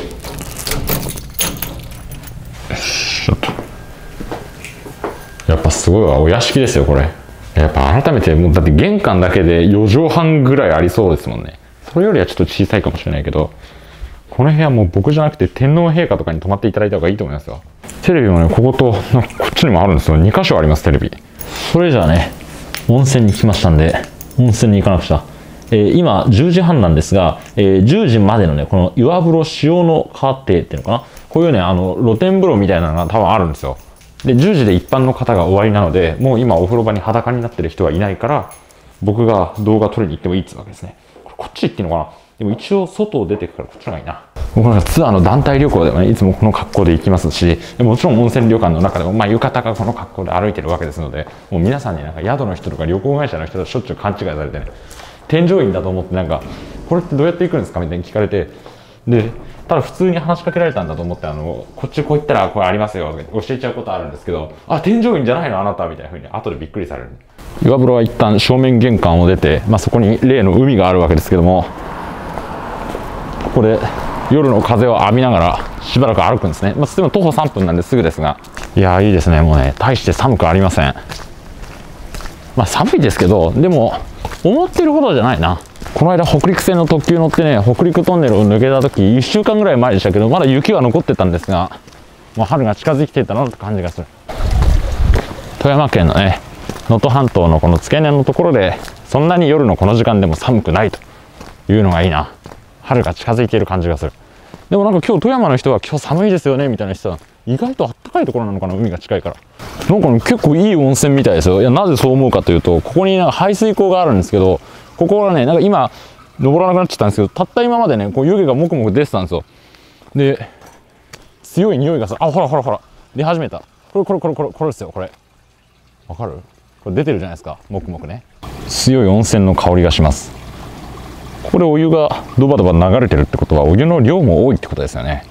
ちょっとやっぱすごいわ、お屋敷ですよこれ。やっぱ改めてもうだって玄関だけで4畳半ぐらいありそうですもんね。それよりはちょっと小さいかもしれないけど、この部屋もう僕じゃなくて天皇陛下とかに泊まっていただいた方がいいと思いますよ。テレビもねこことこっちにもあるんですよ。2箇所ありますテレビ。それじゃあね温泉に来ましたんで温泉に行かなくちゃ。今10時半なんですが、10時までのねこの岩風呂使用のカーテっていうのかな、こういうね露天風呂みたいなのが多分あるんですよ。で10時で一般の方が終わりなので、もう今お風呂場に裸になってる人はいないから僕が動画撮りに行ってもいいってわけですね。こっち行っていいのかな。でも一応外を出てくからこっちの方がいいな。僕なんかツアーの団体旅行でもねいつもこの格好で行きますし、もちろん温泉旅館の中でも浴衣がこの格好で歩いてるわけですので、もう皆さんになんか宿の人とか旅行会社の人としょっちゅう勘違いされてね、添乗員だと思ってなんかこれってどうやって行くんですかみたいに聞かれて、でただ普通に話しかけられたんだと思ってこっちこう行ったらこれありますよとか教えちゃうことあるんですけど、添乗員じゃないのあなたみたいな風に後でびっくりされる。岩風呂は一旦正面玄関を出て、そこに例の海があるわけですけども、ここで夜の風を浴びながらしばらく歩くんですね。でも徒歩3分なんですぐですが、いやいいですね。もうね大して寒くありません。寒いですけどでも思ってるほどじゃないな。この間北陸線の特急乗ってね北陸トンネルを抜けた時1週間ぐらい前でしたけど、まだ雪は残ってたんですが、もう春が近づいていたなって感じがする。富山県のね能登半島のこの付け根のところでそんなに夜のこの時間でも寒くないというのがいいな。春が近づいている感じがする。でもなんか今日富山の人は今日寒いですよねみたいな人は意外とあったかいところなのかな、海が近いから。なんか、ね、結構いい温泉みたいですよ。いやなぜそう思うかというと、ここになんか排水溝があるんですけど、ここはねなんか今登らなくなっちゃったんですけど、たった今までねこう湯気がもくもく出てたんですよ。で強い匂いがさ、ほら出始めた。これですよ。これわかる？これ出てるじゃないですか、もくもくね。強い温泉の香りがします。これお湯がドバドバ流れてるってことはお湯の量も多いってことですよね。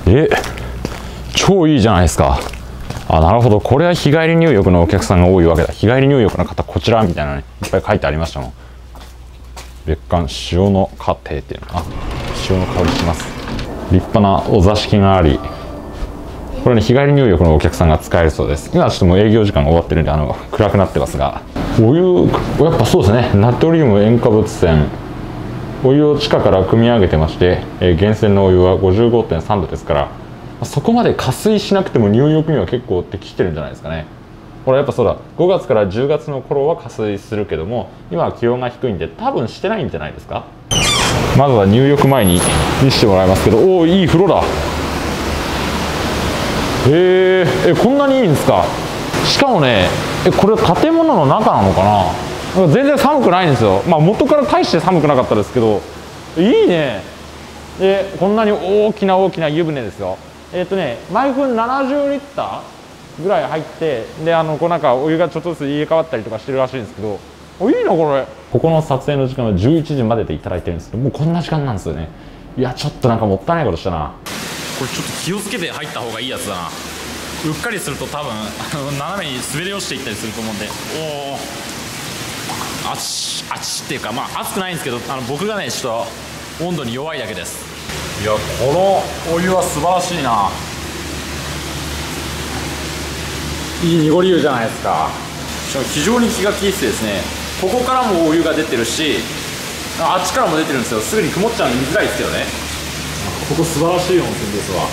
超いいじゃないですか。あ、なるほど。これは日帰り入浴のお客さんが多いわけだ。日帰り入浴の方こちらみたいなね、いっぱい書いてありましたもん。別館潮の家庭っていうの、あ、潮の香りします。立派なお座敷があり、これね、日帰り入浴のお客さんが使えるそうです。今はちょっともう営業時間が終わってるんで暗くなってますが、お湯やっぱそうですね、ナトリウム塩化物泉、お湯を地下から汲み上げてまして、源泉のお湯は 55.3 度ですから、そこまで加水しなくても入浴には結構適してるんじゃないですかね。これやっぱそうだ、5月から10月の頃は加水するけども、今は気温が低いんで多分してないんじゃないですか。まずは入浴前に見せてもらいますけど、おお、いい風呂だ。こんなにいいんですか。しかもね、これ建物の中なのかな。全然寒くないんですよ。まあ元から大して寒くなかったですけど、いいね。でこんなに大きな湯船ですよ。毎分70リッターぐらい入って、でこうなんかお湯がちょっとずつ入れ替わったりとかしてるらしいんですけど、いいなこれ。ここの撮影の時間は11時まででいただいてるんですけど、もうこんな時間なんですよね。いやちょっとなんかもったいないことしたな。これちょっと気をつけて入った方がいいやつだな。うっかりすると多分斜めに滑り落ちていったりすると思うんで、おお、あちっていうか、まあ熱くないんですけど、僕がねちょっと温度に弱いだけです。いや、このお湯は素晴らしいな。いい濁り湯じゃないですか。しかも非常に気が利いてですね、ここからもお湯が出てるし、あっちからも出てるんですよ。すぐに曇っちゃうんで見づらいですけどね。ここ素晴らしい温泉ですわ。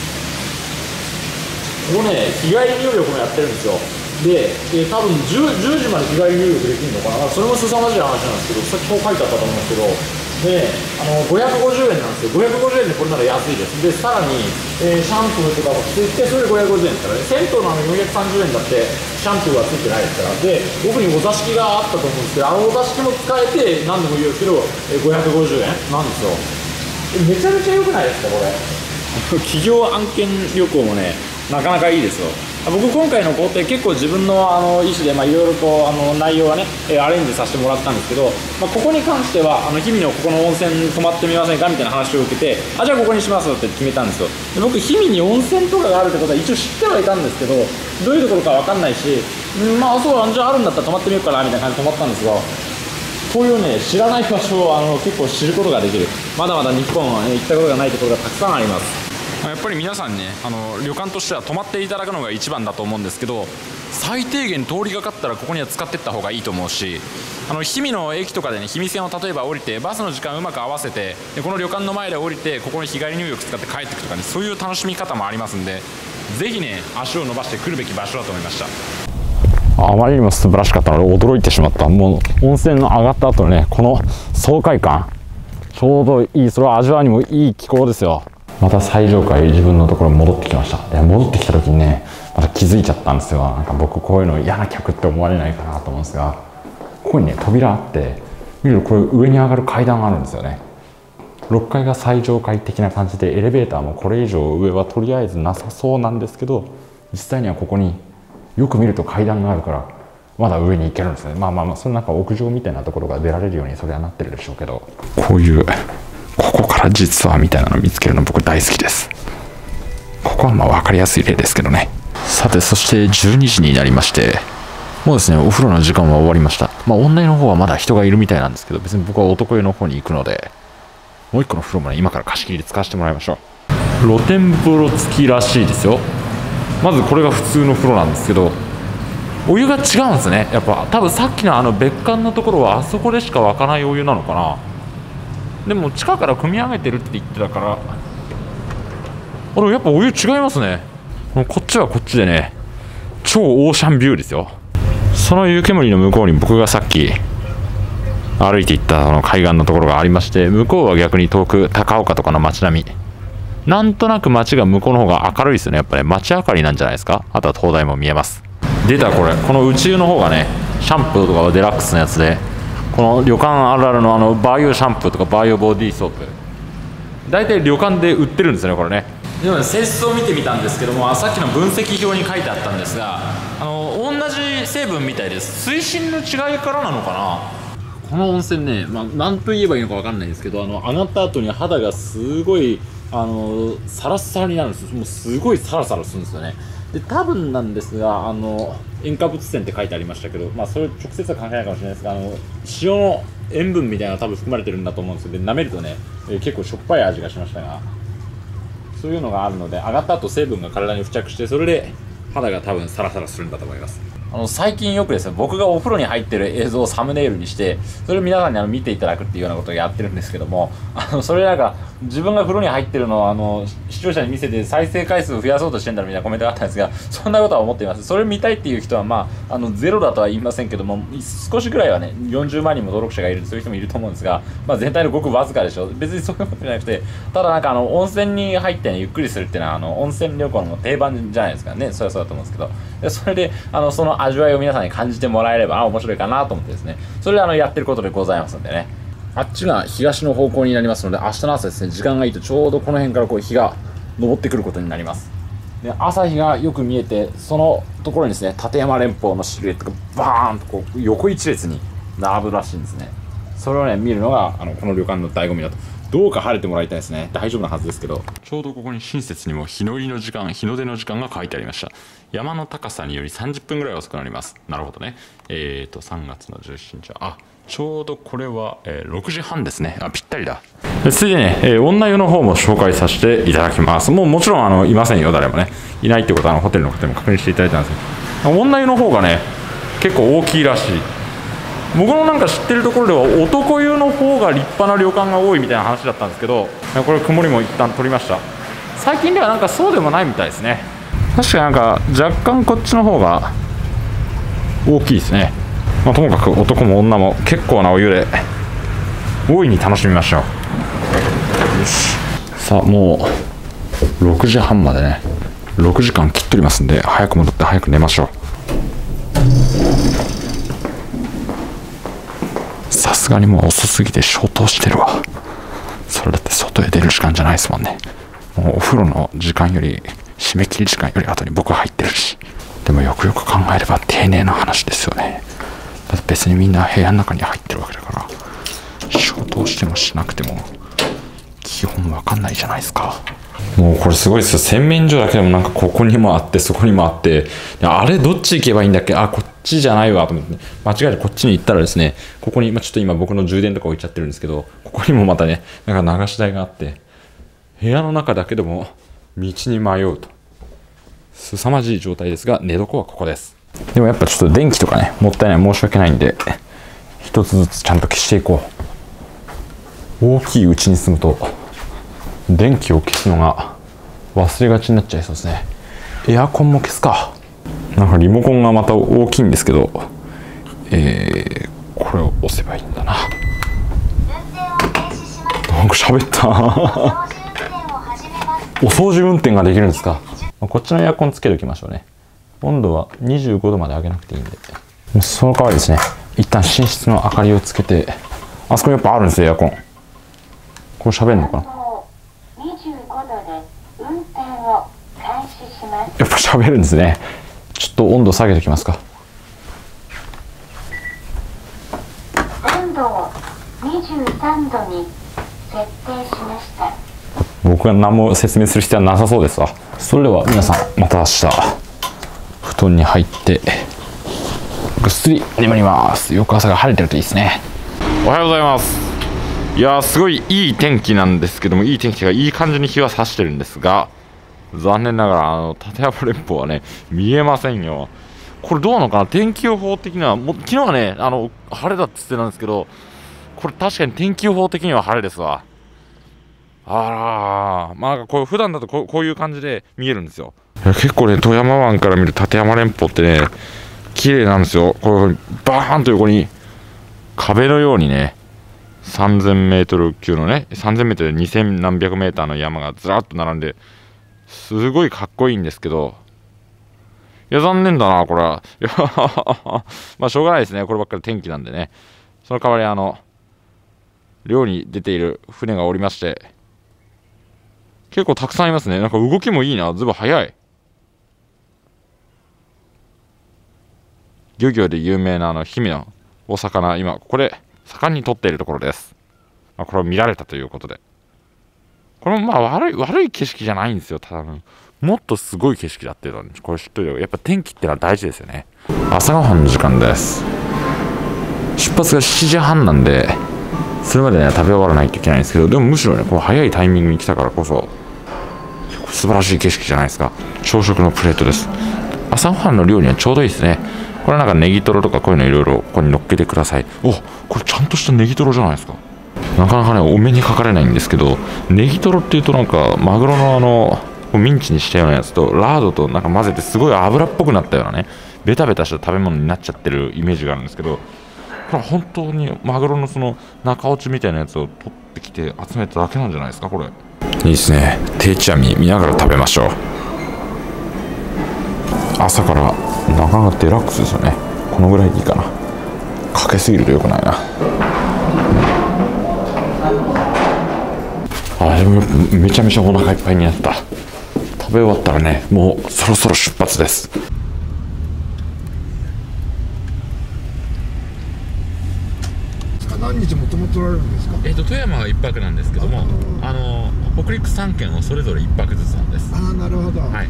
ここね、日帰り入浴もやってるんですよ。で、多分 10時まで日帰り入浴できるのかな。それも凄まじい話なんですけど、さっきこう書いてあったと思うんですけど、で550円なんですよ。550円でこれなら安いです。でさらに、シャンプーとかもついて、それで550円ですからね。銭湯の430円だってシャンプーはついてないですから。で奥にお座敷があったと思うんですけど、お座敷も使えて何度も言うけど、550円なんですよ。めちゃめちゃ良くないですかこれ。企業案件旅行もね、なかなかいいですよ。僕今回の工程結構自分の意思でいろいろと内容はねアレンジさせてもらったんですけど、ここに関しては氷見のここの温泉泊まってみませんかみたいな話を受けて、じゃあここにしますって決めたんですよ。で僕氷見に温泉とかがあるってことは一応知ってはいたんですけど、どういうところか分かんないし、そうじゃああるんだったら泊まってみようかなみたいな感じで泊まったんですが、こういうね知らない場所を結構知ることができる。まだまだ日本はね行ったことがないところがたくさんあります。やっぱり皆さんね、旅館としては泊まっていただくのが一番だと思うんですけど、最低限通りがかったらここには使っていった方がいいと思うし、氷見の駅とかでね、氷見線を例えば降りてバスの時間うまく合わせて、でこの旅館の前で降りてここに日帰り入浴使って帰っていくとかね、そういう楽しみ方もありますんで、ぜひね足を伸ばしてくるべき場所だと思いました。あまりにも素晴らしかったので驚いてしまった。もう温泉の上がった後のね、この爽快感、ちょうどいい。それは味わうにもいい気候ですよ。また最上階自分のところに戻ってきました。で戻ってきた時にね、また気づいちゃったんですよ。なんか僕こういうの嫌な客って思われないかなと思うんですが、ここにね扉あって、見るとこれ上に上がる階段があるんですよね。6階が最上階的な感じで、エレベーターもこれ以上上はとりあえずなさそうなんですけど、実際にはここによく見ると階段があるからまだ上に行けるんですね。その中屋上みたいなところが出られるようにそれはなってるでしょうけど、こういうここから実はみたいなのを見つけるの僕大好きです。ここは分かりやすい例ですけどね。さて、そして12時になりまして、もうですねお風呂の時間は終わりました。女湯の方はまだ人がいるみたいなんですけど、別に僕は男湯の方に行くので、もう一個の風呂もね今から貸し切りで使わせてもらいましょう。露天風呂付きらしいですよ。まずこれが普通の風呂なんですけど、お湯が違うんですね。やっぱ多分さっきの別館のところはあそこでしか湧かないお湯なのかな。でも地下から汲み上げてるって言ってたから、やっぱお湯違いますね。こっちはこっちでね、超オーシャンビューですよ。その湯煙の向こうに僕がさっき歩いていった海岸のところがありまして、向こうは逆に遠く高岡とかの街並み、なんとなく街が向こうの方が明るいですよね。やっぱね街明かりなんじゃないですか。あとは灯台も見えます。出たこの宇宙の方がねシャンプーとかはデラックスのやつで、この旅館あるあるのバイオシャンプーとかバイオボディーソープ、大体旅館で売ってるんですよねこれね。でも性質を見てみたんですけども、さっきの分析表に書いてあったんですが、同じ成分みたいです。水深の違いからなのかな。この温泉ね、何と言えばいいのか分かんないんですけど、上がった後に肌がすごいサラッサラになるんです。もうすごいサラサラするんですよね。で多分なんですが塩化物泉って書いてありましたけど、それ直接は関係ないかもしれないですが塩の塩分みたいなのが多分含まれてるんだと思うんですけど、舐めるとね、結構しょっぱい味がしましたが、そういうのがあるので上がった後成分が体に付着して、それで肌が多分サラサラするんだと思います。最近よくですね、僕がお風呂に入ってる映像をサムネイルにして、それを皆さんに見ていただくっていうようなことをやってるんですけども、それなんか自分が風呂に入ってるのを視聴者に見せて再生回数を増やそうとしてんだろみたいなコメントがあったんですが、そんなことは思っています。それ見たいっていう人はゼロだとは言いませんけども、少しぐらいはね、40万人も登録者がいる、そういう人もいると思うんですが、全体のごくわずかでしょ。別にそういうことじゃなくて、ただなんか温泉に入ってね、ゆっくりするっていうのは温泉旅行の定番じゃないですかね。それはそうだと思うんですけど、でそれでその味わいを皆さんに感じてもらえれば面白いかなと思ってですね、それでやってることでございますんでね。あっちが東の方向になりますので、明日の朝ですね、時間がいいとちょうどこの辺から日が昇ってくることになります。で朝日がよく見えて、そのところにですね、立山連峰のシルエットがバーンと横一列に並ぶらしいんですね。それをね見るのがこの旅館の醍醐味だと。どうか晴れてもらいたいですね。大丈夫なはずですけど、ちょうどここに親切にも日の入りの時間、日の出の時間が書いてありました。山の高さにより30分ぐらい遅くなります。なるほどね。3月の17日はちょうどこれは、6時半ですね。ぴったりだ。ついでね、女湯の方も紹介させていただきます。もちろんいませんよ、誰もね。いないってことはホテルの方にも確認していただいたんですけど、女湯の方がね結構大きいらしい。僕のなんか知ってるところでは男湯の方が立派な旅館が多いみたいな話だったんですけど、これ曇りも一旦取りました。最近ではなんかそうでもないみたいですね。確かになんか若干こっちの方が大きいですね。ともかく男も女も結構なお湯で大いに楽しみましょう。よし、さあもう6時半までね、6時間切っておりますんで、早く戻って早く寝ましょう。さすがにもう遅すぎて消灯してるわ。それだって外へ出る時間じゃないですもんね。もうお風呂の時間より締め切り時間より後に僕は入ってるし。でもよくよく考えれば丁寧な話ですよね。だって別にみんな部屋の中に入ってるわけだから、消灯してもしなくても基本わかんないじゃないですか。もうこれすごいですよ。洗面所だけでもなんかここにもあってそこにもあって、あれどっち行けばいいんだっけ、こっちじゃないわと思って、間違えてこっちに行ったらですね、ここにちょっと今僕の充電とか置いちゃってるんですけど、ここにもまたねなんか流し台があって、部屋の中だけでも道に迷うと凄まじい状態ですが、寝床はここです。でもやっぱちょっと電気とかねもったいない、申し訳ないんで一つずつちゃんと消していこう。大きいうちに住むと電気を消すのが忘れがちになっちゃいそうですね。エアコンも消すか。なんかリモコンがまた大きいんですけど、これを押せばいいんだな。なんか喋ったお掃除運転ができるんですか。こっちのエアコンつけておきましょうね。温度は25度まで上げなくていいんで。その代わりですね、一旦寝室の明かりをつけて、あそこにやっぱあるんですよエアコン。これ喋るのかな。やっぱ喋るんですね。ちょっと温度下げておきますか。 温度を23度に設定しました。 僕が何も説明する必要はなさそうですわ。それでは皆さんまた明日布団に入ってぐっすり眠ります。翌朝が晴れてるといいですね。おはようございます。いやーすごいいい天気なんですけども、いい天気がいい感じに日は差してるんですが、残念ながら立山連峰はね見えませんよ。これどうなのかな、天気予報的には昨日はね晴れだって言ってたんですけど、これ確かに天気予報的には晴れですわ。なんかこう普段だとこういう感じで見えるんですよ。結構ね富山湾から見る立山連峰ってね綺麗なんですよ。こうバーンと横に壁のようにね3000メートル級のね3000メートルで2000何百メーターの山がずらっと並んで、すごいかっこいいんですけど、いや残念だなこれは。いやまあしょうがないですね、こればっかり天気なんでね。その代わり漁に出ている船がおりまして、結構たくさんいますね。なんか動きもいいな、ずいぶん早い。漁業で有名な氷見のお魚、今ここで盛んに取っているところです。これを見られたということで、 これもまあ悪い景色じゃないんですよ。多分もっとすごい景色だっていうのはこれ知っといて、やっぱ天気ってのは大事ですよね。朝ごはんの時間です。出発が7時半なんで、それまでね食べ終わらないといけないんですけど、でもむしろねこう早いタイミングに来たからこそ素晴らしい景色じゃないですか。朝食のプレートです。朝ごはんの料理にはちょうどいいですね。これなんかネギトロとかこういうのいろいろここに乗っけてください。お、これちゃんとしたネギトロじゃないですか。なかなかねお目にかかれないんですけど、ネギトロっていうとなんかマグロのミンチにしたようなやつとラードとなんか混ぜてすごい油っぽくなったようなね、ベタベタした食べ物になっちゃってるイメージがあるんですけど、これは本当にマグロのその中落ちみたいなやつを取ってきて集めただけなんじゃないですか。これいいですね。定置網見ながら食べましょう。朝からなかなかデラックスですよね。このぐらいでいいかな。かけすぎるとよくないな。でもめちゃめちゃお腹いっぱいになった。食べ終わったらねもうそろそろ出発です。 何日もとも取られるんですか。 富山は1泊なんですけども、北陸3県をそれぞれ1泊ずつなんです。 なるほど。 はい。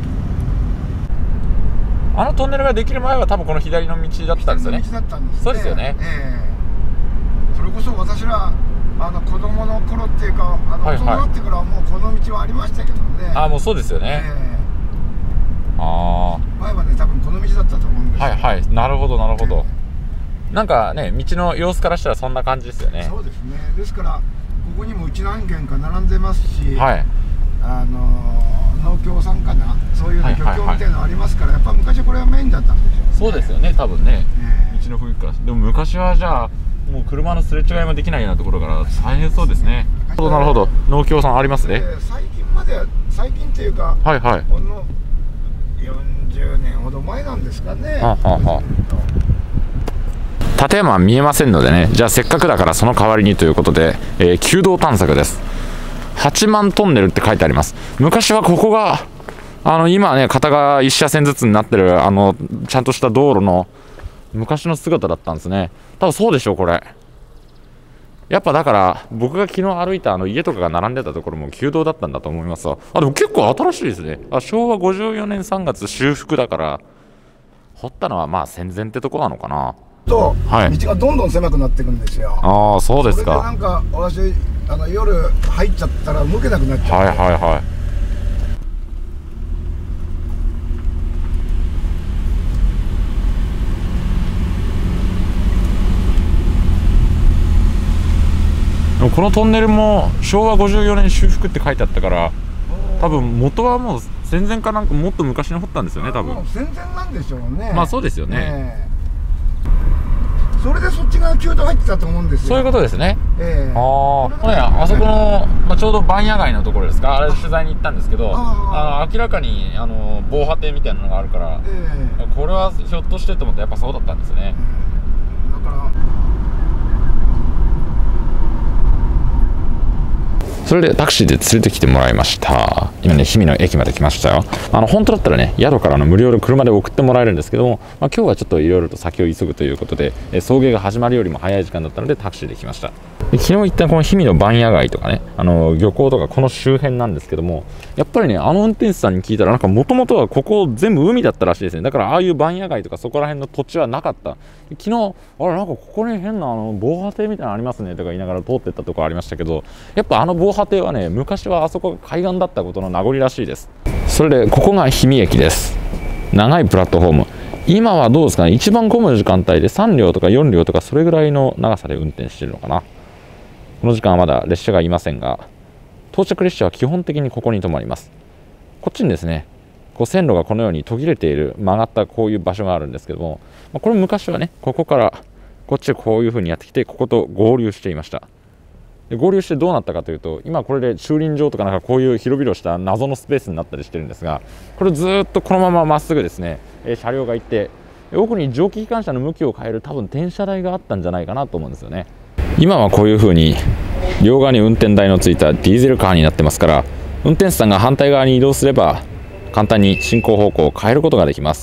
あのトンネルができる前は多分この左の道だったんですよね。 道だったんですね。 そうですよね。 それこそ私ら子供の頃っていうか大人になってからはもうこの道はありましたけどね。 もうそうですよね。 前はね多分この道だったと思うんですよ。 はいはい、なるほどなるほど。なんかね道の様子からしたらそんな感じですよね。 そうですね。ですからここにもうち何軒か並んでますし、 はい、 農協さんかな、そういう漁協みたいなのありますから、やっぱ昔これはメインだったんでしょうね。 そうですよね、多分ね、道の雰囲気から。でも昔はじゃあもう車のすれ違いもできないようなところから大変そうですね。なるほど、農協さんありますね。 最近っていうか、 はいはい、 この40年ほど前なんですかね。 立山は見えませんのでね、じゃあせっかくだからその代わりにということで、旧道探索です。八幡トンネルって書いてあります。昔はここが今はね片側1車線ずつになってるちゃんとした道路の昔の姿だったんですね。多分そうでしょうこれ。やっぱだから僕が昨日歩いた家とかが並んでたところも旧道だったんだと思いますわ。でも結構新しいですね。昭和54年3月修復だから掘ったのはまあ戦前ってとこなのかな。 道がどんどん狭くなっていくんですよ。 そうですか。 それでなんか私夜入っちゃったら動けなくなっちゃう。 でもこのトンネルも昭和54年修復って書いてあったから、多分元はもう戦前かなんかもっと昔に掘ったんですよね多分。 戦前なんでしょうね。 まあそうですよね。 それでそっち側旧道入ってたと思うんですよ。 そういうことですね。あそこの、ちょうど番屋街のところですか。あれ取材に行ったんですけど、明らかに防波堤みたいなのがあるから、これはひょっとしてと思ってやっぱそうだったんですね。 だからそれでタクシーで連れてきてもらいました。今ね氷見の駅まで来ましたよ。本当だったらね宿から無料で車で送ってもらえるんですけども、今日はちょっといろいろと先を急ぐということで、送迎が始まるよりも早い時間だったのでタクシーで来ました。で昨日行ったこの氷見の番屋街とかね漁港とかこの周辺なんですけども、やっぱりね運転手さんに聞いたらなんかもともとはここ全部海だったらしいですね。だからああいう番屋街とかそこら辺の土地はなかった。昨日なんかここに変な防波堤みたいなのありますねとか言いながら通ってったとこありましたけど、やっぱ防波堤はね昔はあそこが海岸だったことの名残らしいです。それでここが氷見駅です。長いプラットフォーム、今はどうですかね、一番混む時間帯で3両とか4両とかそれぐらいの長さで運転しているのかな。この時間はまだ列車がいませんが、到着列車は基本的にここに止まります。こっちにですねこう線路がこのように途切れている曲がったこういう場所があるんですけども、これ昔はねここからこっちでこういう風にやってきてここと合流していました。で合流してどうなったかというと、今これで駐輪場とかなんかこういう広々した謎のスペースになったりしてるんですが、これずっとこのまままっすぐですね車両が行って、奥に蒸気機関車の向きを変える多分転車台があったんじゃないかなと思うんですよね。今はこういう風に両側に運転台のついたディーゼルカーになってますから、運転手さんが反対側に移動すれば簡単に進行方向を変えることができます。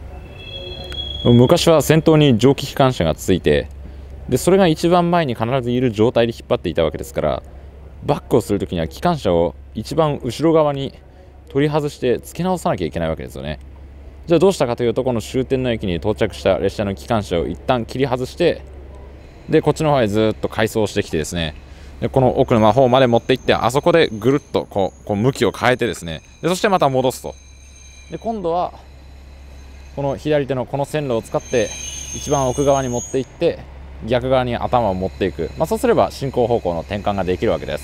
昔は先頭に蒸気機関車がついて、でそれが一番前に必ずいる状態で引っ張っていたわけですから、 バックをするときには機関車を一番後ろ側に取り外して付け直さなきゃいけないわけですよね。じゃあどうしたかというと、この終点の駅に到着した列車の機関車を一旦切り外して、でこっちの方へずっと回送してきてですね、でこの奥の方まで持っていって、あそこでぐるっとこう向きを変えてですね、でそしてまた戻すと。で今度はこの左手のこの線路を使って一番奥側に持っていって逆側に頭を持っていく、そうすれば進行方向の転換ができるわけです。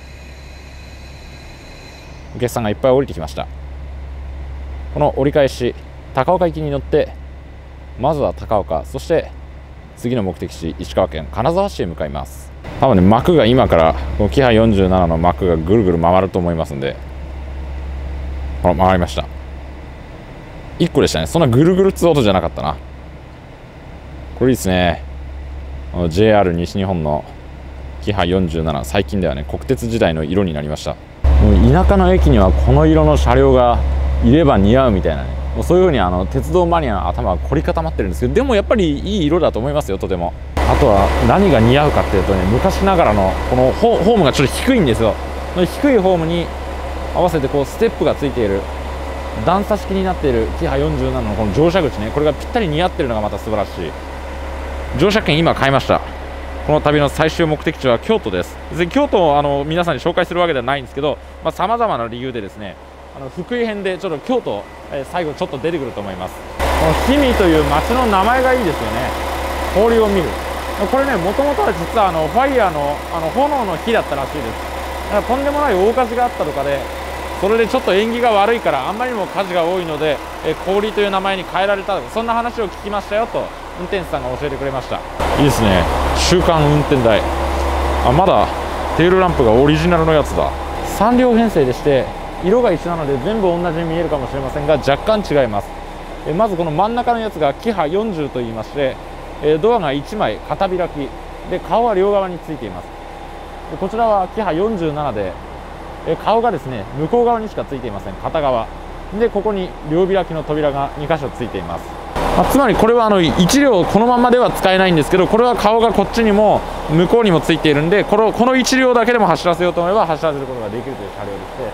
お客さんがいっぱい降りてきました。この折り返し高岡行きに乗って、まずは高岡、そして次の目的地石川県金沢市へ向かいます。多分ね、幕が今からこのキハ47の幕がぐるぐる回ると思いますんで、ほら回りました。1個でしたね。そんなぐるぐるつ音じゃなかったな。これいいですね。JR 西日本のキハ47、最近ではね国鉄時代の色になりました。もう田舎の駅にはこの色の車両がいれば似合うみたいなね、もうそういうふうに鉄道マニアの頭が凝り固まってるんですけど、でもやっぱりいい色だと思いますよ、とても。あとは何が似合うかっていうとね、昔ながらのこのホームがちょっと低いんですよ。低いホームに合わせてこうステップがついている段差式になっているキハ47のこの乗車口ね、これがぴったり似合ってるのがまた素晴らしい。乗車券今買いました。この旅の最終目的地は京都です。別に京都を皆さんに紹介するわけではないんですけど、さまざまな理由でですね、福井編でちょっと京都、最後ちょっと出てくると思います。この氷見という町の名前がいいですよね。氷を見る。これね、もともとは実はファイヤーの炎の火だったらしいです。だからとんでもない大火事があったとかで、それでちょっと縁起が悪いからあんまりにも火事が多いので、氷という名前に変えられたとか、そんな話を聞きましたよと運転手さんが教えてくれました。いいですね。週間運転台。まだテールランプがオリジナルのやつだ。3両編成でして色が一緒なので全部同じに見えるかもしれませんが、若干違います。まずこの真ん中のやつがキハ40といいまして、ドアが1枚片開きで顔は両側についています。でこちらはキハ47で、顔がですね向こう側にしかついていません。片側でここに両開きの扉が2箇所ついています。つまりこれは1両このままでは使えないんですけど、これは顔がこっちにも向こうにもついているんで、この1両だけでも走らせようと思えば走らせることができるという車両でして、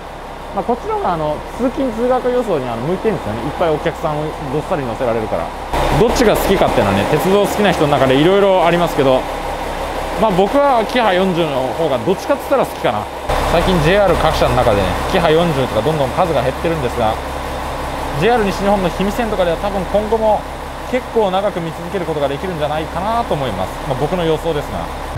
こっちの方が通勤通学輸送に向いてるんですよね。いっぱいお客さんをどっさり乗せられるから。どっちが好きかっていうのはね、鉄道好きな人の中でいろいろありますけど、僕はキハ40の方がどっちかって言ったら好きかな。最近 JR 各社の中でね、キハ40とかどんどん数が減ってるんですが、 JR 西日本の氷見線とかでは多分今後も結構長く見続けることができるんじゃないかなと思います。僕の予想ですが。